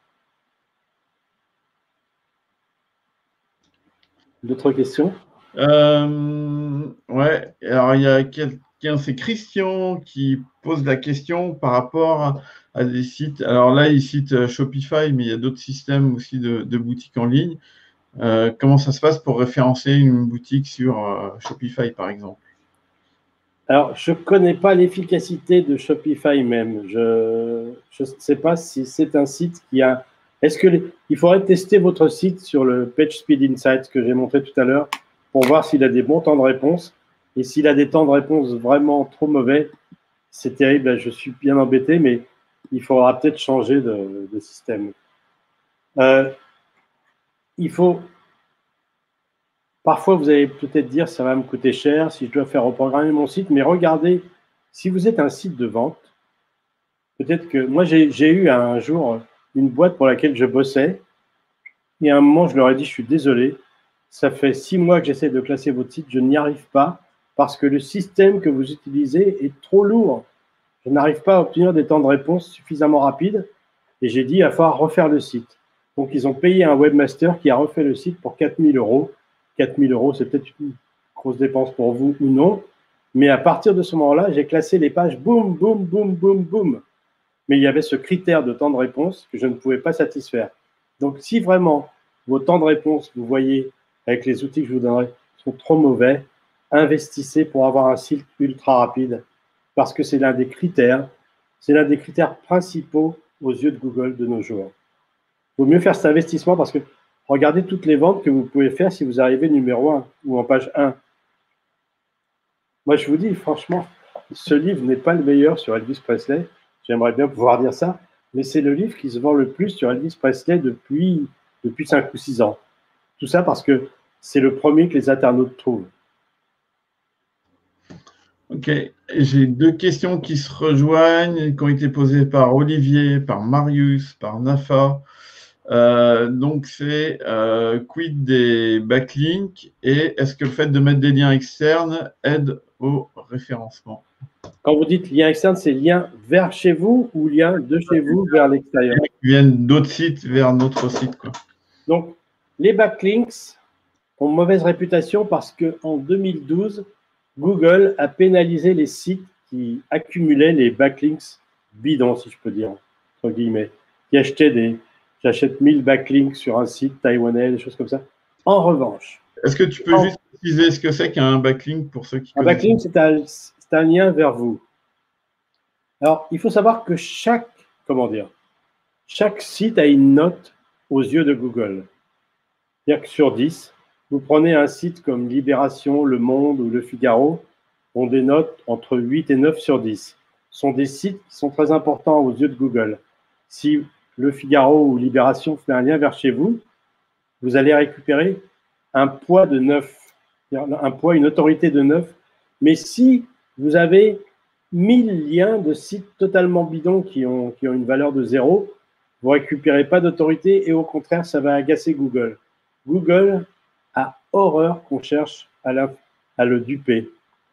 D'autres questions? Euh, ouais, alors il y a quelqu'un, c'est Christian qui pose la question par rapport à, à des sites. Alors là, il cite Shopify, mais il y a d'autres systèmes aussi de, de boutiques en ligne. Euh, comment ça se passe pour référencer une boutique sur euh, Shopify, par exemple? Alors, je ne connais pas l'efficacité de Shopify même. Je ne sais pas si c'est un site qui a... Est-ce que les... Il faudrait tester votre site sur le PageSpeed Insights que j'ai montré tout à l'heure pour voir s'il a des bons temps de réponse. Et s'il a des temps de réponse vraiment trop mauvais, c'est terrible. Je suis bien embêté, mais il faudra peut-être changer de, de système. Euh, il faut... Parfois, vous allez peut-être dire, ça va me coûter cher si je dois faire reprogrammer mon site, mais regardez, si vous êtes un site de vente, peut-être que moi, j'ai eu un jour une boîte pour laquelle je bossais, et à un moment, je leur ai dit, je suis désolé, ça fait six mois que j'essaie de classer votre site, je n'y arrive pas, parce que le système que vous utilisez est trop lourd. Je n'arrive pas à obtenir des temps de réponse suffisamment rapides, et j'ai dit, il va falloir refaire le site. Donc, ils ont payé un webmaster qui a refait le site pour quatre mille euros. quatre mille euros, c'est peut-être une grosse dépense pour vous ou non. Mais à partir de ce moment-là, j'ai classé les pages boum, boum, boum, boum, boum. Mais il y avait ce critère de temps de réponse que je ne pouvais pas satisfaire. Donc, si vraiment vos temps de réponse, vous voyez, avec les outils que je vous donnerai, sont trop mauvais, investissez pour avoir un site ultra rapide parce que c'est l'un des critères, c'est l'un des critères principaux aux yeux de Google de nos jours. Il vaut mieux faire cet investissement parce que regardez toutes les ventes que vous pouvez faire si vous arrivez numéro un ou en page un. Moi, je vous dis, franchement, ce livre n'est pas le meilleur sur Elvis Presley. J'aimerais bien pouvoir dire ça, mais c'est le livre qui se vend le plus sur Elvis Presley depuis, depuis cinq ou six ans. Tout ça parce que c'est le premier que les internautes trouvent. Ok, j'ai deux questions qui se rejoignent, qui ont été posées par Olivier, par Marius, par Nafa. Euh, donc, c'est euh, quid des backlinks et est-ce que le fait de mettre des liens externes aide au référencement? Quand vous dites lien externe, c'est lien vers chez vous ou lien de chez vous vers l'extérieur? Ils viennent d'autres sites vers notre site, quoi. Donc, les backlinks ont mauvaise réputation parce qu'en deux mille douze, Google a pénalisé les sites qui accumulaient les backlinks bidons, si je peux dire, entre guillemets, qui achetaient des, j'achète mille backlinks sur un site taïwanais, des choses comme ça. En revanche, est-ce que tu peux en... juste préciser ce que c'est qu'un backlink pour ceux qui un connaissent? backlink, c'est un, c'est un lien vers vous. Alors, il faut savoir que chaque, comment dire, chaque site a une note aux yeux de Google. C'est-à-dire que sur dix, vous prenez un site comme Libération, Le Monde ou Le Figaro, ont des notes entre huit et neuf sur dix. Ce sont des sites qui sont très importants aux yeux de Google. Si Le Figaro ou Libération fait un lien vers chez vous, vous allez récupérer un poids de neuf, un poids, une autorité de neuf. Mais si vous avez mille liens de sites totalement bidons qui ont, qui ont une valeur de zéro, vous ne récupérez pas d'autorité et au contraire, ça va agacer Google. Google a horreur qu'on cherche à, la, à le duper.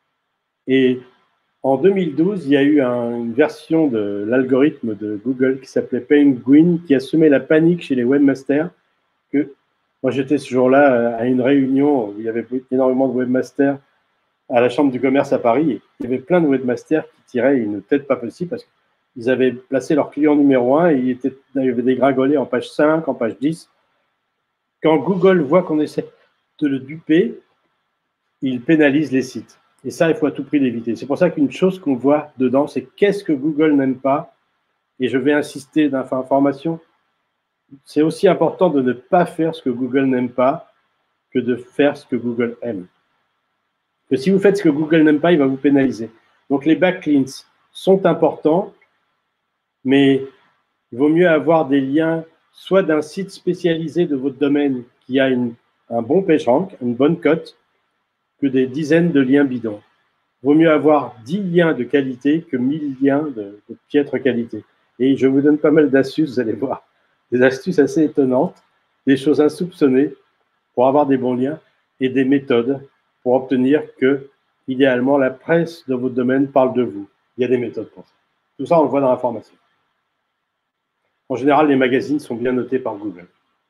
Et en deux mille douze, il y a eu un, une version de l'algorithme de Google qui s'appelait Penguin, qui a semé la panique chez les webmasters. Que, moi, j'étais ce jour-là à une réunion où il y avait énormément de webmasters à la Chambre du commerce à Paris. Et il y avait plein de webmasters qui tiraient une tête pas possible parce qu'ils avaient placé leur client numéro un et ils, étaient, ils avaient dégringolé en page cinq, en page dix. Quand Google voit qu'on essaie de le duper, il pénalise les sites. Et ça, il faut à tout prix l'éviter. C'est pour ça qu'une chose qu'on voit dedans, c'est qu'est-ce que Google n'aime pas. Et je vais insister d'information. C'est aussi important de ne pas faire ce que Google n'aime pas que de faire ce que Google aime. Que si vous faites ce que Google n'aime pas, il va vous pénaliser. Donc les backlinks sont importants, mais il vaut mieux avoir des liens soit d'un site spécialisé de votre domaine qui a une, un bon PageRank, une bonne cote, que des dizaines de liens bidons. Il vaut mieux avoir dix liens de qualité que mille liens de, de piètre qualité. Et je vous donne pas mal d'astuces, vous allez voir. Des astuces assez étonnantes, des choses insoupçonnées pour avoir des bons liens et des méthodes pour obtenir que, idéalement, la presse de votre domaine parle de vous. Il y a des méthodes pour ça. Tout ça, on le voit dans la formation. En général, les magazines sont bien notés par Google.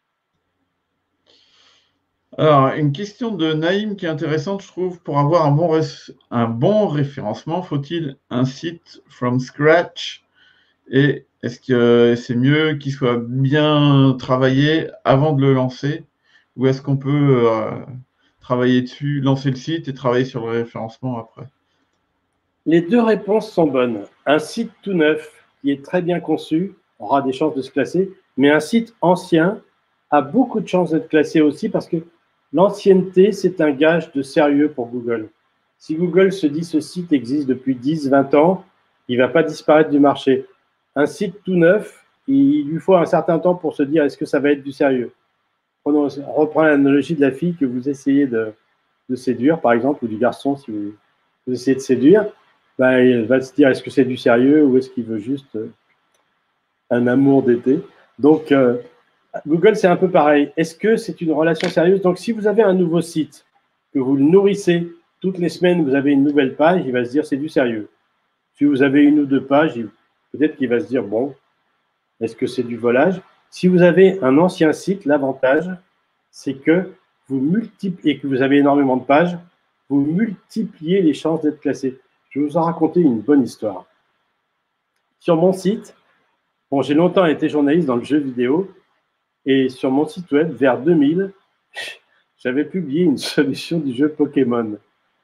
Alors, une question de Naïm qui est intéressante, je trouve. Pour avoir un bon, un bon référencement, faut-il un site from scratch? Et est-ce que c'est mieux qu'il soit bien travaillé avant de le lancer? Ou est-ce qu'on peut euh, travailler dessus, lancer le site et travailler sur le référencement après? Les deux réponses sont bonnes. Un site tout neuf qui est très bien conçu aura des chances de se classer, mais un site ancien a beaucoup de chances d'être classé aussi parce que l'ancienneté, c'est un gage de sérieux pour Google. Si Google se dit ce site existe depuis dix, vingt ans, il ne va pas disparaître du marché. Un site tout neuf, il lui faut un certain temps pour se dire est-ce que ça va être du sérieux. Prenons, on reprend l'analogie de la fille que vous essayez de, de séduire, par exemple, ou du garçon si vous, vous essayez de séduire. Ben, il va se dire est-ce que c'est du sérieux ou est-ce qu'il veut juste un amour d'été. Donc, euh, Google, c'est un peu pareil. Est-ce que c'est une relation sérieuse? Donc, si vous avez un nouveau site, que vous le nourrissez, toutes les semaines, vous avez une nouvelle page, il va se dire c'est du sérieux. Si vous avez une ou deux pages, peut-être qu'il va se dire bon, est-ce que c'est du volage? Si vous avez un ancien site, l'avantage, c'est que vous multipliez, et que vous avez énormément de pages, vous multipliez les chances d'être classé. Je vais vous en raconter une bonne histoire. Sur mon site, bon, j'ai longtemps été journaliste dans le jeu vidéo, et sur mon site web, vers deux mille, j'avais publié une solution du jeu Pokémon.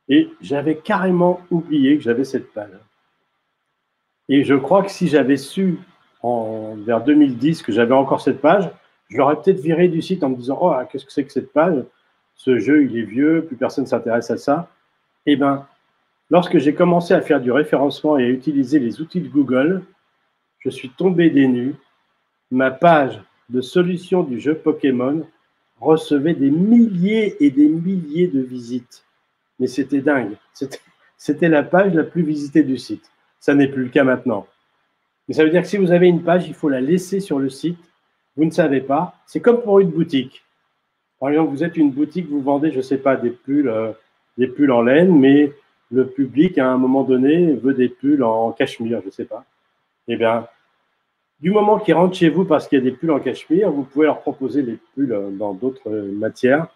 Et j'avais carrément oublié que j'avais cette page. Et je crois que si j'avais su en, vers deux mille dix que j'avais encore cette page, je l'aurais peut-être viré du site en me disant « Oh, qu'est-ce que c'est que cette page? Ce jeu, il est vieux, plus personne ne s'intéresse à ça. » Eh bien, lorsque j'ai commencé à faire du référencement et à utiliser les outils de Google, je suis tombé des nues. Ma page de solution du jeu Pokémon recevait des milliers et des milliers de visites. Mais c'était dingue. C'était la page la plus visitée du site. Ça n'est plus le cas maintenant. Mais ça veut dire que si vous avez une page, il faut la laisser sur le site. Vous ne savez pas. C'est comme pour une boutique. Par exemple, vous êtes une boutique, vous vendez, je ne sais pas, des pulls, euh, des pulls en laine, mais le public, à un moment donné, veut des pulls en cachemire, je ne sais pas. Eh bien, du moment qu'ils rentrent chez vous parce qu'il y a des pulls en cachemire, vous pouvez leur proposer des pulls dans d'autres matières.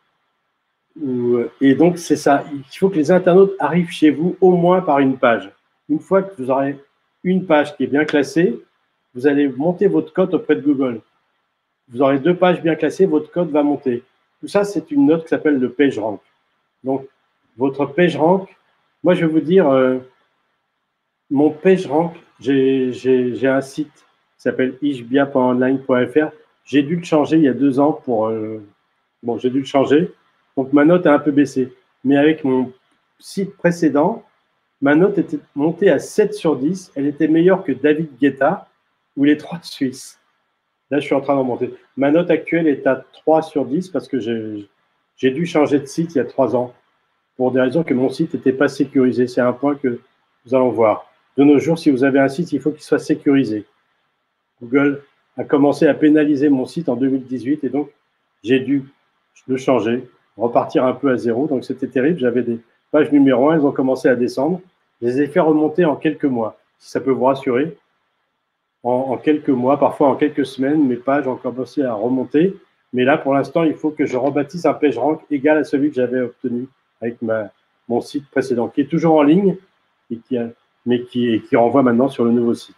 Et donc, c'est ça. Il faut que les internautes arrivent chez vous au moins par une page. Une fois que vous aurez une page qui est bien classée, vous allez monter votre cote auprès de Google. Vous aurez deux pages bien classées, votre cote va monter. Tout ça, c'est une note qui s'appelle le PageRank. Donc, votre PageRank, moi, je vais vous dire, euh, mon PageRank, j'ai un site qui s'appelle ishbia point online point f r. J'ai dû le changer il y a deux ans pour... Euh, bon, j'ai dû le changer. Donc, ma note a un peu baissé. Mais avec mon site précédent, ma note était montée à sept sur dix. Elle était meilleure que David Guetta ou les trois Suisses. Là, je suis en train d'en monter. Ma note actuelle est à trois sur dix parce que j'ai dû changer de site il y a trois ans pour des raisons que mon site n'était pas sécurisé. C'est un point que nous allons voir. De nos jours, si vous avez un site, il faut qu'il soit sécurisé. Google a commencé à pénaliser mon site en deux mille dix-huit et donc j'ai dû le changer, repartir un peu à zéro. Donc c'était terrible. J'avais des pages numéro un, elles ont commencé à descendre. Je les ai fait remonter en quelques mois, si ça peut vous rassurer. En, en quelques mois, parfois en quelques semaines, mes pages ont commencé à remonter. Mais là, pour l'instant, il faut que je rebâtisse un PageRank égal à celui que j'avais obtenu avec ma, mon site précédent, qui est toujours en ligne, et qui a, mais qui, qui renvoie maintenant sur le nouveau site.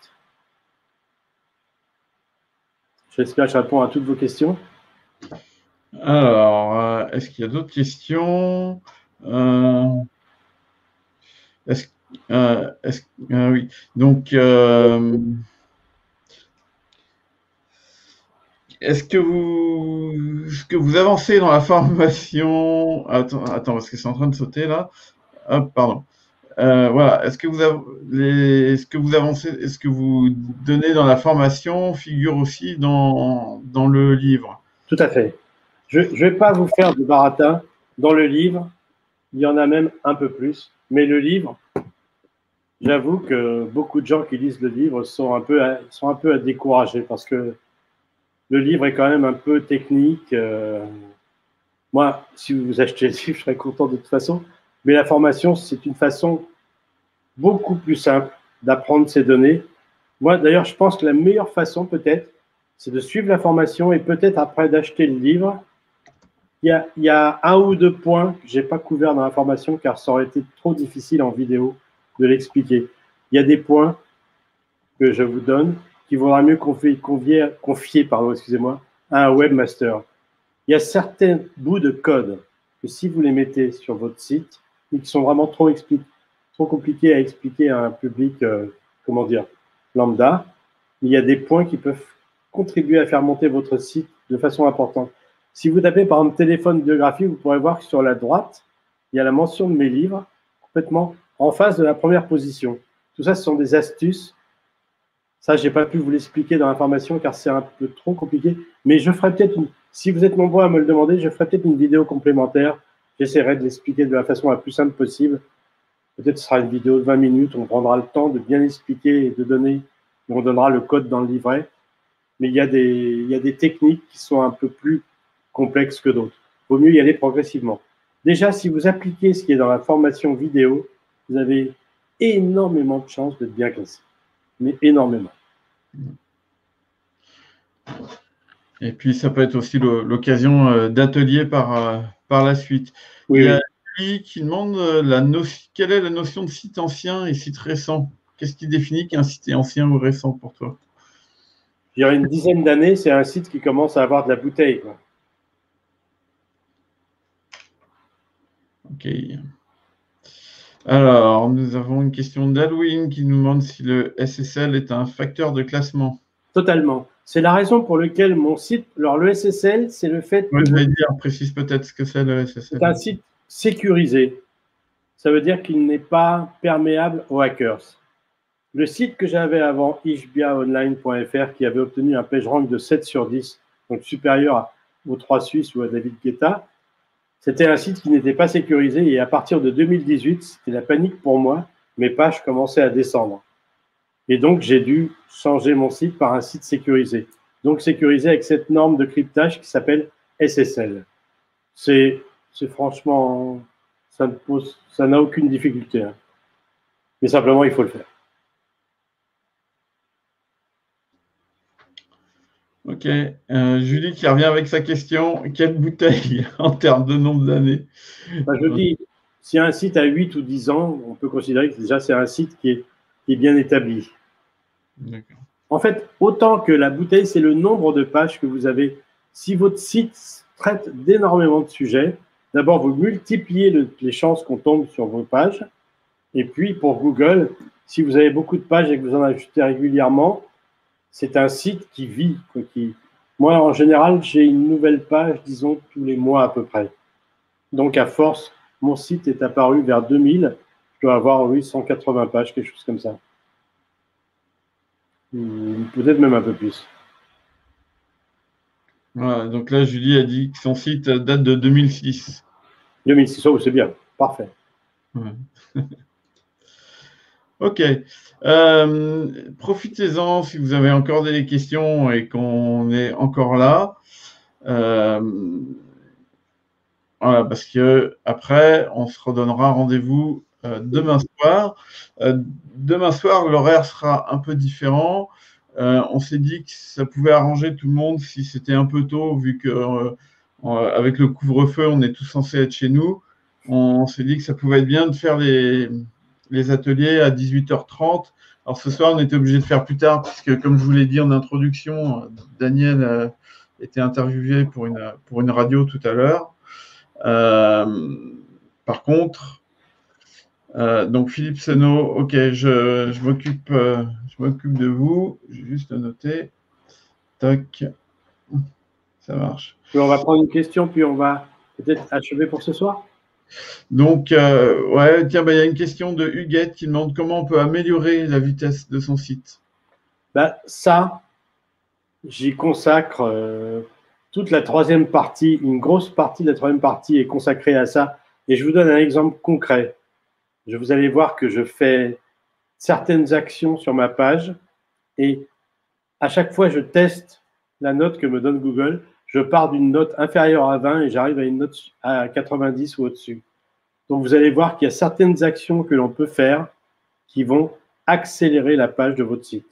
J'espère que je réponds à toutes vos questions. Alors, euh, est-ce qu'il y a d'autres questions? euh, Est-ce euh, est euh, oui. Donc, euh, est-ce que vous, ce que vous avancez dans la formation? Attends, attends, parce que c'est en train de sauter là. Hop, pardon. Euh, voilà. Est-ce que vous avez, les, est-ce que vous avancez, est-ce que vous donnez dans la formation figure aussi dans, dans le livre? Tout à fait. Je ne vais pas vous faire de baratin. Dans le livre, il y en a même un peu plus. Mais le livre, j'avoue que beaucoup de gens qui lisent le livre sont un peu à, sont un peu à décourager parce que le livre est quand même un peu technique. Euh, moi, si vous achetez le livre, je serais content de toute façon. Mais la formation, c'est une façon beaucoup plus simple d'apprendre ces données. Moi, d'ailleurs, je pense que la meilleure façon, peut-être, c'est de suivre la formation et peut-être après d'acheter le livre. Il y, a, il y a un ou deux points que je n'ai pas couverts dans la formation car ça aurait été trop difficile en vidéo de l'expliquer. Il y a des points que je vous donne qu'il vaudra mieux confier, confier, confier pardon, excusez-moi, à un webmaster. Il y a certains bouts de code que si vous les mettez sur votre site, ils sont vraiment trop, trop compliqués à expliquer à un public, euh, comment dire, lambda. Il y a des points qui peuvent contribuer à faire monter votre site de façon importante. Si vous tapez par exemple téléphone biographie, vous pourrez voir que sur la droite, il y a la mention de mes livres, complètement en face de la première position. Tout ça, ce sont des astuces. Ça, je n'ai pas pu vous l'expliquer dans la formation car c'est un peu trop compliqué. Mais je ferai peut-être, une... si vous êtes nombreux à me le demander, je ferai peut-être une vidéo complémentaire. J'essaierai de l'expliquer de la façon la plus simple possible. Peut-être ce sera une vidéo de vingt minutes. On prendra le temps de bien expliquer et de donner. Et on donnera le code dans le livret. Mais il y a des, il y a des techniques qui sont un peu plus complexes que d'autres. Il vaut mieux y aller progressivement. Déjà, si vous appliquez ce qui est dans la formation vidéo, vous avez énormément de chances d'être bien classé. Mais énormément. Et puis, ça peut être aussi l'occasion d'ateliers par, par la suite. Oui, Il y a oui. lui qui demande la notion, quelle est la notion de site ancien et site récent? Qu'est-ce qui définit qu'un site est ancien ou récent pour toi? Il y a une dizaine d'années, c'est un site qui commence à avoir de la bouteille, quoi. Ok. Alors, nous avons une question d'Halloween qui nous demande si le S S L est un facteur de classement. Totalement. C'est la raison pour laquelle mon site, alors le S S L, c'est le fait Oui, que je vais dire, précise peut-être ce que c'est le S S L. c'est un site sécurisé. Ça veut dire qu'il n'est pas perméable aux hackers. Le site que j'avais avant, ishbiaonline point F R, qui avait obtenu un PageRank de sept sur dix, donc supérieur aux trois Suisses ou à David Guetta, c'était un site qui n'était pas sécurisé et à partir de deux mille dix-huit, c'était la panique pour moi. Mes pages commençaient à descendre. Et donc, j'ai dû changer mon site par un site sécurisé. Donc, sécurisé avec cette norme de cryptage qui s'appelle S S L. C'est franchement, ça ne pose, ça n'a aucune difficulté. Hein. Mais simplement, il faut le faire. Ok. Euh, Julie qui revient avec sa question. Quelle bouteille en termes de nombre d'années? Enfin, je dis, si un site a huit ou dix ans, on peut considérer que déjà c'est un site qui est, qui est bien établi. En fait, autant que la bouteille, c'est le nombre de pages que vous avez. Si votre site traite d'énormément de sujets, d'abord, vous multipliez le, les chances qu'on tombe sur vos pages. Et puis, pour Google, si vous avez beaucoup de pages et que vous en ajoutez régulièrement, c'est un site qui vit. Qui... Moi, en général, j'ai une nouvelle page, disons, tous les mois à peu près. Donc, à force, mon site est apparu vers deux mille. Je dois avoir, oui, cent quatre-vingts pages, quelque chose comme ça. Peut-être même un peu plus. Voilà, donc là, Julie a dit que son site date de deux mille six. deux mille six, oh, c'est bien, parfait. Ouais. Ok. Euh, profitez-en si vous avez encore des questions et qu'on est encore là. Euh, voilà, parce que après, on se redonnera rendez-vous euh, demain soir. Euh, demain soir, l'horaire sera un peu différent. Euh, on s'est dit que ça pouvait arranger tout le monde si c'était un peu tôt, vu que euh, avec le couvre-feu, on est tous censés être chez nous. On s'est dit que ça pouvait être bien de faire les, les ateliers à dix-huit heures trente. Alors ce soir, on était obligé de faire plus tard, puisque comme je vous l'ai dit en introduction, Daniel a été interviewé pour une, pour une radio tout à l'heure. Euh, par contre, euh, donc Philippe Senot, ok, je, je m'occupe euh, je m'occupe de vous. J'ai juste à noter. Tac. Ça marche. Puis on va prendre une question, puis on va peut-être achever pour ce soir. Donc, euh, ouais, tiens, bah, il y a une question de Huguette qui demande comment on peut améliorer la vitesse de son site. Bah, ça, j'y consacre euh, toute la troisième partie, une grosse partie de la troisième partie est consacrée à ça. Et je vous donne un exemple concret. Je vous allez voir que je fais certaines actions sur ma page et à chaque fois, je teste la note que me donne Google. Je pars d'une note inférieure à vingt et j'arrive à une note à quatre-vingt-dix ou au-dessus. Donc, vous allez voir qu'il y a certaines actions que l'on peut faire qui vont accélérer la page de votre site.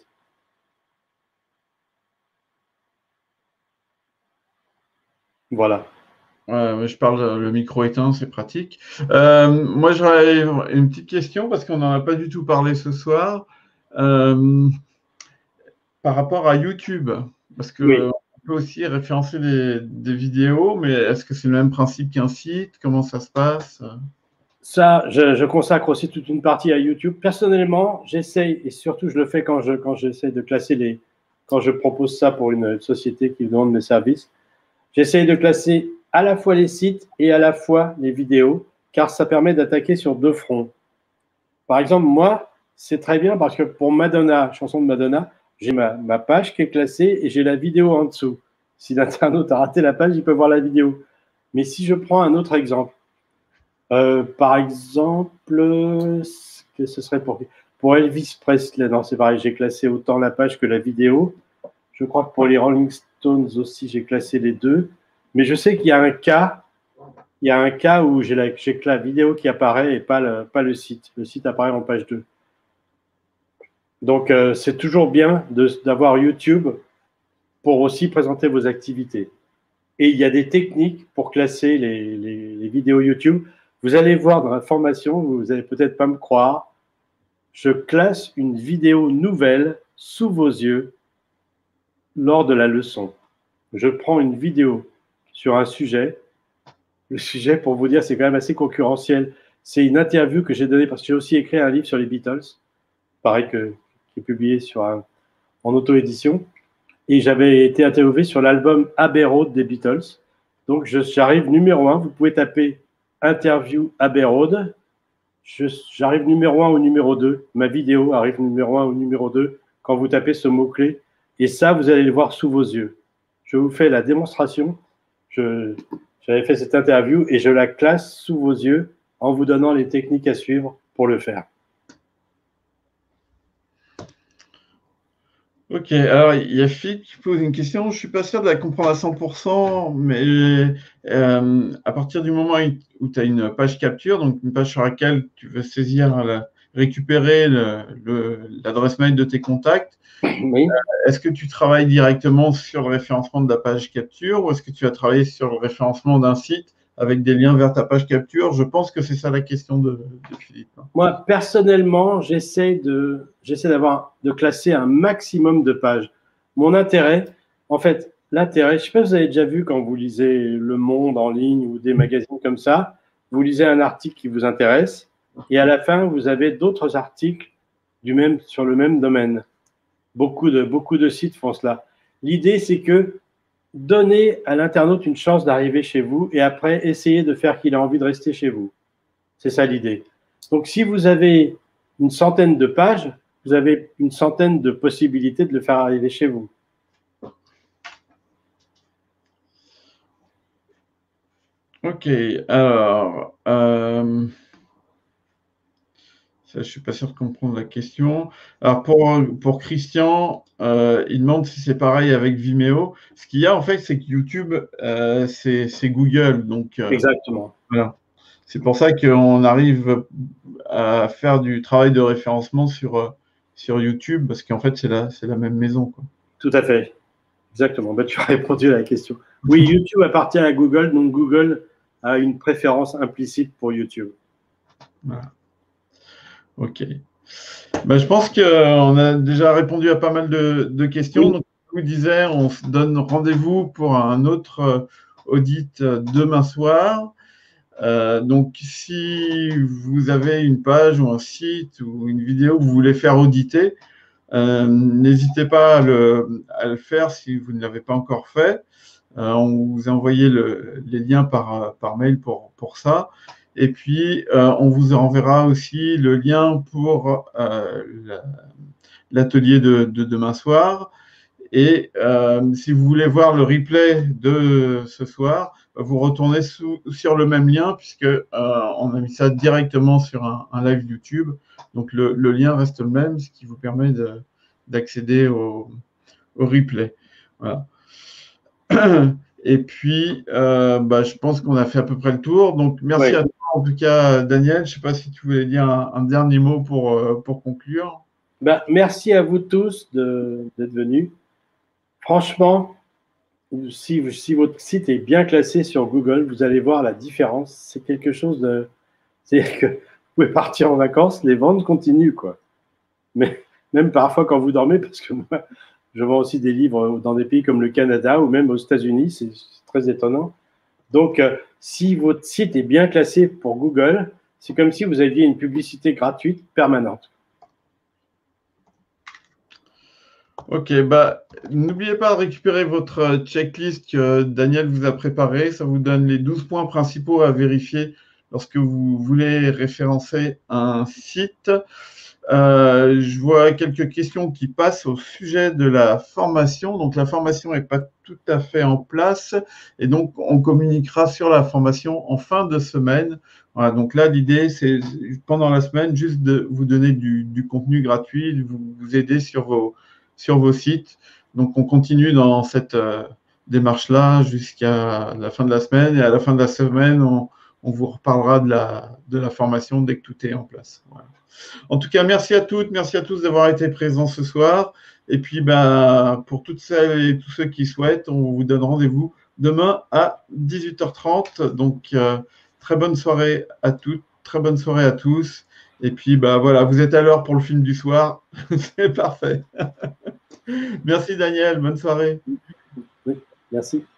Voilà. Ouais, je parle, le micro éteint, c'est pratique. Euh, moi, j'aurais une petite question parce qu'on n'en a pas du tout parlé ce soir. Euh, par rapport à YouTube, parce qu'on oui. peut aussi référencer des, des vidéos, mais est-ce que c'est le même principe qu'un site? Comment ça se passe? Ça, je, je consacre aussi toute une partie à YouTube. Personnellement, j'essaye, et surtout je le fais quand je quand j'essaie de classer les, quand je propose ça pour une société qui demande mes services, j'essaye de classer à la fois les sites et à la fois les vidéos, car ça permet d'attaquer sur deux fronts. Par exemple, moi, c'est très bien parce que pour Madonna, chanson de Madonna, j'ai ma, ma page qui est classée et j'ai la vidéo en dessous. Si l'internaute a raté la page, il peut voir la vidéo. Mais si je prends un autre exemple, euh, par exemple, que ce serait pour, pour Elvis Presley, non, c'est pareil, j'ai classé autant la page que la vidéo. Je crois que pour les Rolling Stones aussi, j'ai classé les deux. Mais je sais qu'il y a un cas, il y a un cas où j'ai la, j'ai que la vidéo qui apparaît et pas le, pas le site. Le site apparaît en page deux. Donc, euh, c'est toujours bien de, d'avoir YouTube pour aussi présenter vos activités. Et il y a des techniques pour classer les, les, les vidéos YouTube. Vous allez voir dans la formation, vous n'allez peut-être pas me croire, je classe une vidéo nouvelle sous vos yeux lors de la leçon. Je prends une vidéo sur un sujet. Le sujet, pour vous dire, c'est quand même assez concurrentiel. c'est une interview que j'ai donnée parce que j'ai aussi écrit un livre sur les Beatles, pareil que qui est publié sur un, en auto-édition. Et j'avais été interviewé sur l'album Abbey Road des Beatles. Donc, j'arrive numéro un. Vous pouvez taper interview Abbey Road. J'arrive numéro un ou numéro deux. Ma vidéo arrive numéro un ou numéro deux quand vous tapez ce mot-clé. Et ça, vous allez le voir sous vos yeux. Je vous fais la démonstration. J'avais fait cette interview et je la classe sous vos yeux en vous donnant les techniques à suivre pour le faire. Ok, alors il y a Phil qui pose une question. Je ne suis pas sûr de la comprendre à cent pour cent, mais euh, à partir du moment où tu as une page capture, donc une page sur laquelle tu veux saisir, la, récupérer l'adresse mail de tes contacts, oui. euh, est-ce que tu travailles directement sur le référencement de la page capture ou est-ce que tu as travaillé sur le référencement d'un site avec des liens vers ta page capture? Je pense que c'est ça la question de, de Philippe. Moi, personnellement, j'essaie de, j'essaie d'avoir, de classer un maximum de pages. Mon intérêt, en fait, l'intérêt, je ne sais pas si vous avez déjà vu quand vous lisez Le Monde en ligne ou des magazines comme ça, vous lisez un article qui vous intéresse et à la fin, vous avez d'autres articles du même, sur le même domaine. Beaucoup de, beaucoup de sites font cela. L'idée, c'est que donnez à l'internaute une chance d'arriver chez vous et après, essayez de faire qu'il ait envie de rester chez vous. C'est ça l'idée. Donc, si vous avez une centaine de pages, vous avez une centaine de possibilités de le faire arriver chez vous. Ok, alors, euh, ça, je ne suis pas sûr de comprendre la question. Alors, pour, pour Christian, euh, il demande si c'est pareil avec Vimeo. Ce qu'il y a, en fait, c'est que YouTube, euh, c'est Google. Donc, euh, exactement. Voilà. C'est pour ça qu'on arrive à faire du travail de référencement sur, sur YouTube, parce qu'en fait, c'est la, la même maison, quoi. Tout à fait. Exactement. Ben, tu as répondu à la question. Oui, YouTube appartient à Google, donc Google a une préférence implicite pour YouTube. Voilà. Ok. Ben, je pense qu'on a déjà répondu à pas mal de, de questions. Oui. Donc, comme je vous disais, on se donne rendez-vous pour un autre audit demain soir. Euh, donc, si vous avez une page ou un site ou une vidéo que vous voulez faire auditer, euh, n'hésitez pas à le, à le faire si vous ne l'avez pas encore fait. Euh, on vous a envoyé le, les liens par, par mail pour, pour ça. Et puis, euh, on vous enverra aussi le lien pour euh, l'atelier de, de demain soir. Et euh, si vous voulez voir le replay de ce soir, vous retournez sous, sur le même lien puisque euh, on a mis ça directement sur un, un live YouTube. Donc le, le lien reste le même, ce qui vous permet d'accéder au, au replay. Voilà. Et puis, euh, bah, je pense qu'on a fait à peu près le tour. Donc merci oui. à toi en tout cas, Daniel. Je ne sais pas si tu voulais dire un, un dernier mot pour, pour conclure. Ben, merci à vous tous d'être venus. Franchement, si, si votre site est bien classé sur Google, vous allez voir la différence. C'est quelque chose de... C'est-à-dire que vous pouvez partir en vacances, les ventes continuent, quoi. Mais même parfois quand vous dormez, parce que moi, je vends aussi des livres dans des pays comme le Canada ou même aux États-Unis, c'est très étonnant. Donc, euh, si votre site est bien classé pour Google, c'est comme si vous aviez une publicité gratuite permanente. Ok, bah, n'oubliez pas de récupérer votre checklist que Daniel vous a préparée. Ça vous donne les douze points principaux à vérifier lorsque vous voulez référencer un site. Euh, je vois quelques questions qui passent au sujet de la formation. Donc, la formation n'est pas tout à fait en place et donc on communiquera sur la formation en fin de semaine. Voilà, donc là, l'idée, c'est pendant la semaine, juste de vous donner du, du contenu gratuit, de vous, vous aider sur vos sur vos sites. Donc, on continue dans cette euh, démarche-là jusqu'à la fin de la semaine. Et à la fin de la semaine, on, on vous reparlera de la, de la formation dès que tout est en place. Voilà. En tout cas, merci à toutes, merci à tous d'avoir été présents ce soir. Et puis, ben, pour toutes celles et tous ceux qui souhaitent, on vous donne rendez-vous demain à dix-huit heures trente. Donc, euh, très bonne soirée à toutes, très bonne soirée à tous. Et puis, bah voilà, vous êtes à l'heure pour le film du soir. C'est parfait. Merci Daniel, bonne soirée. Oui, merci.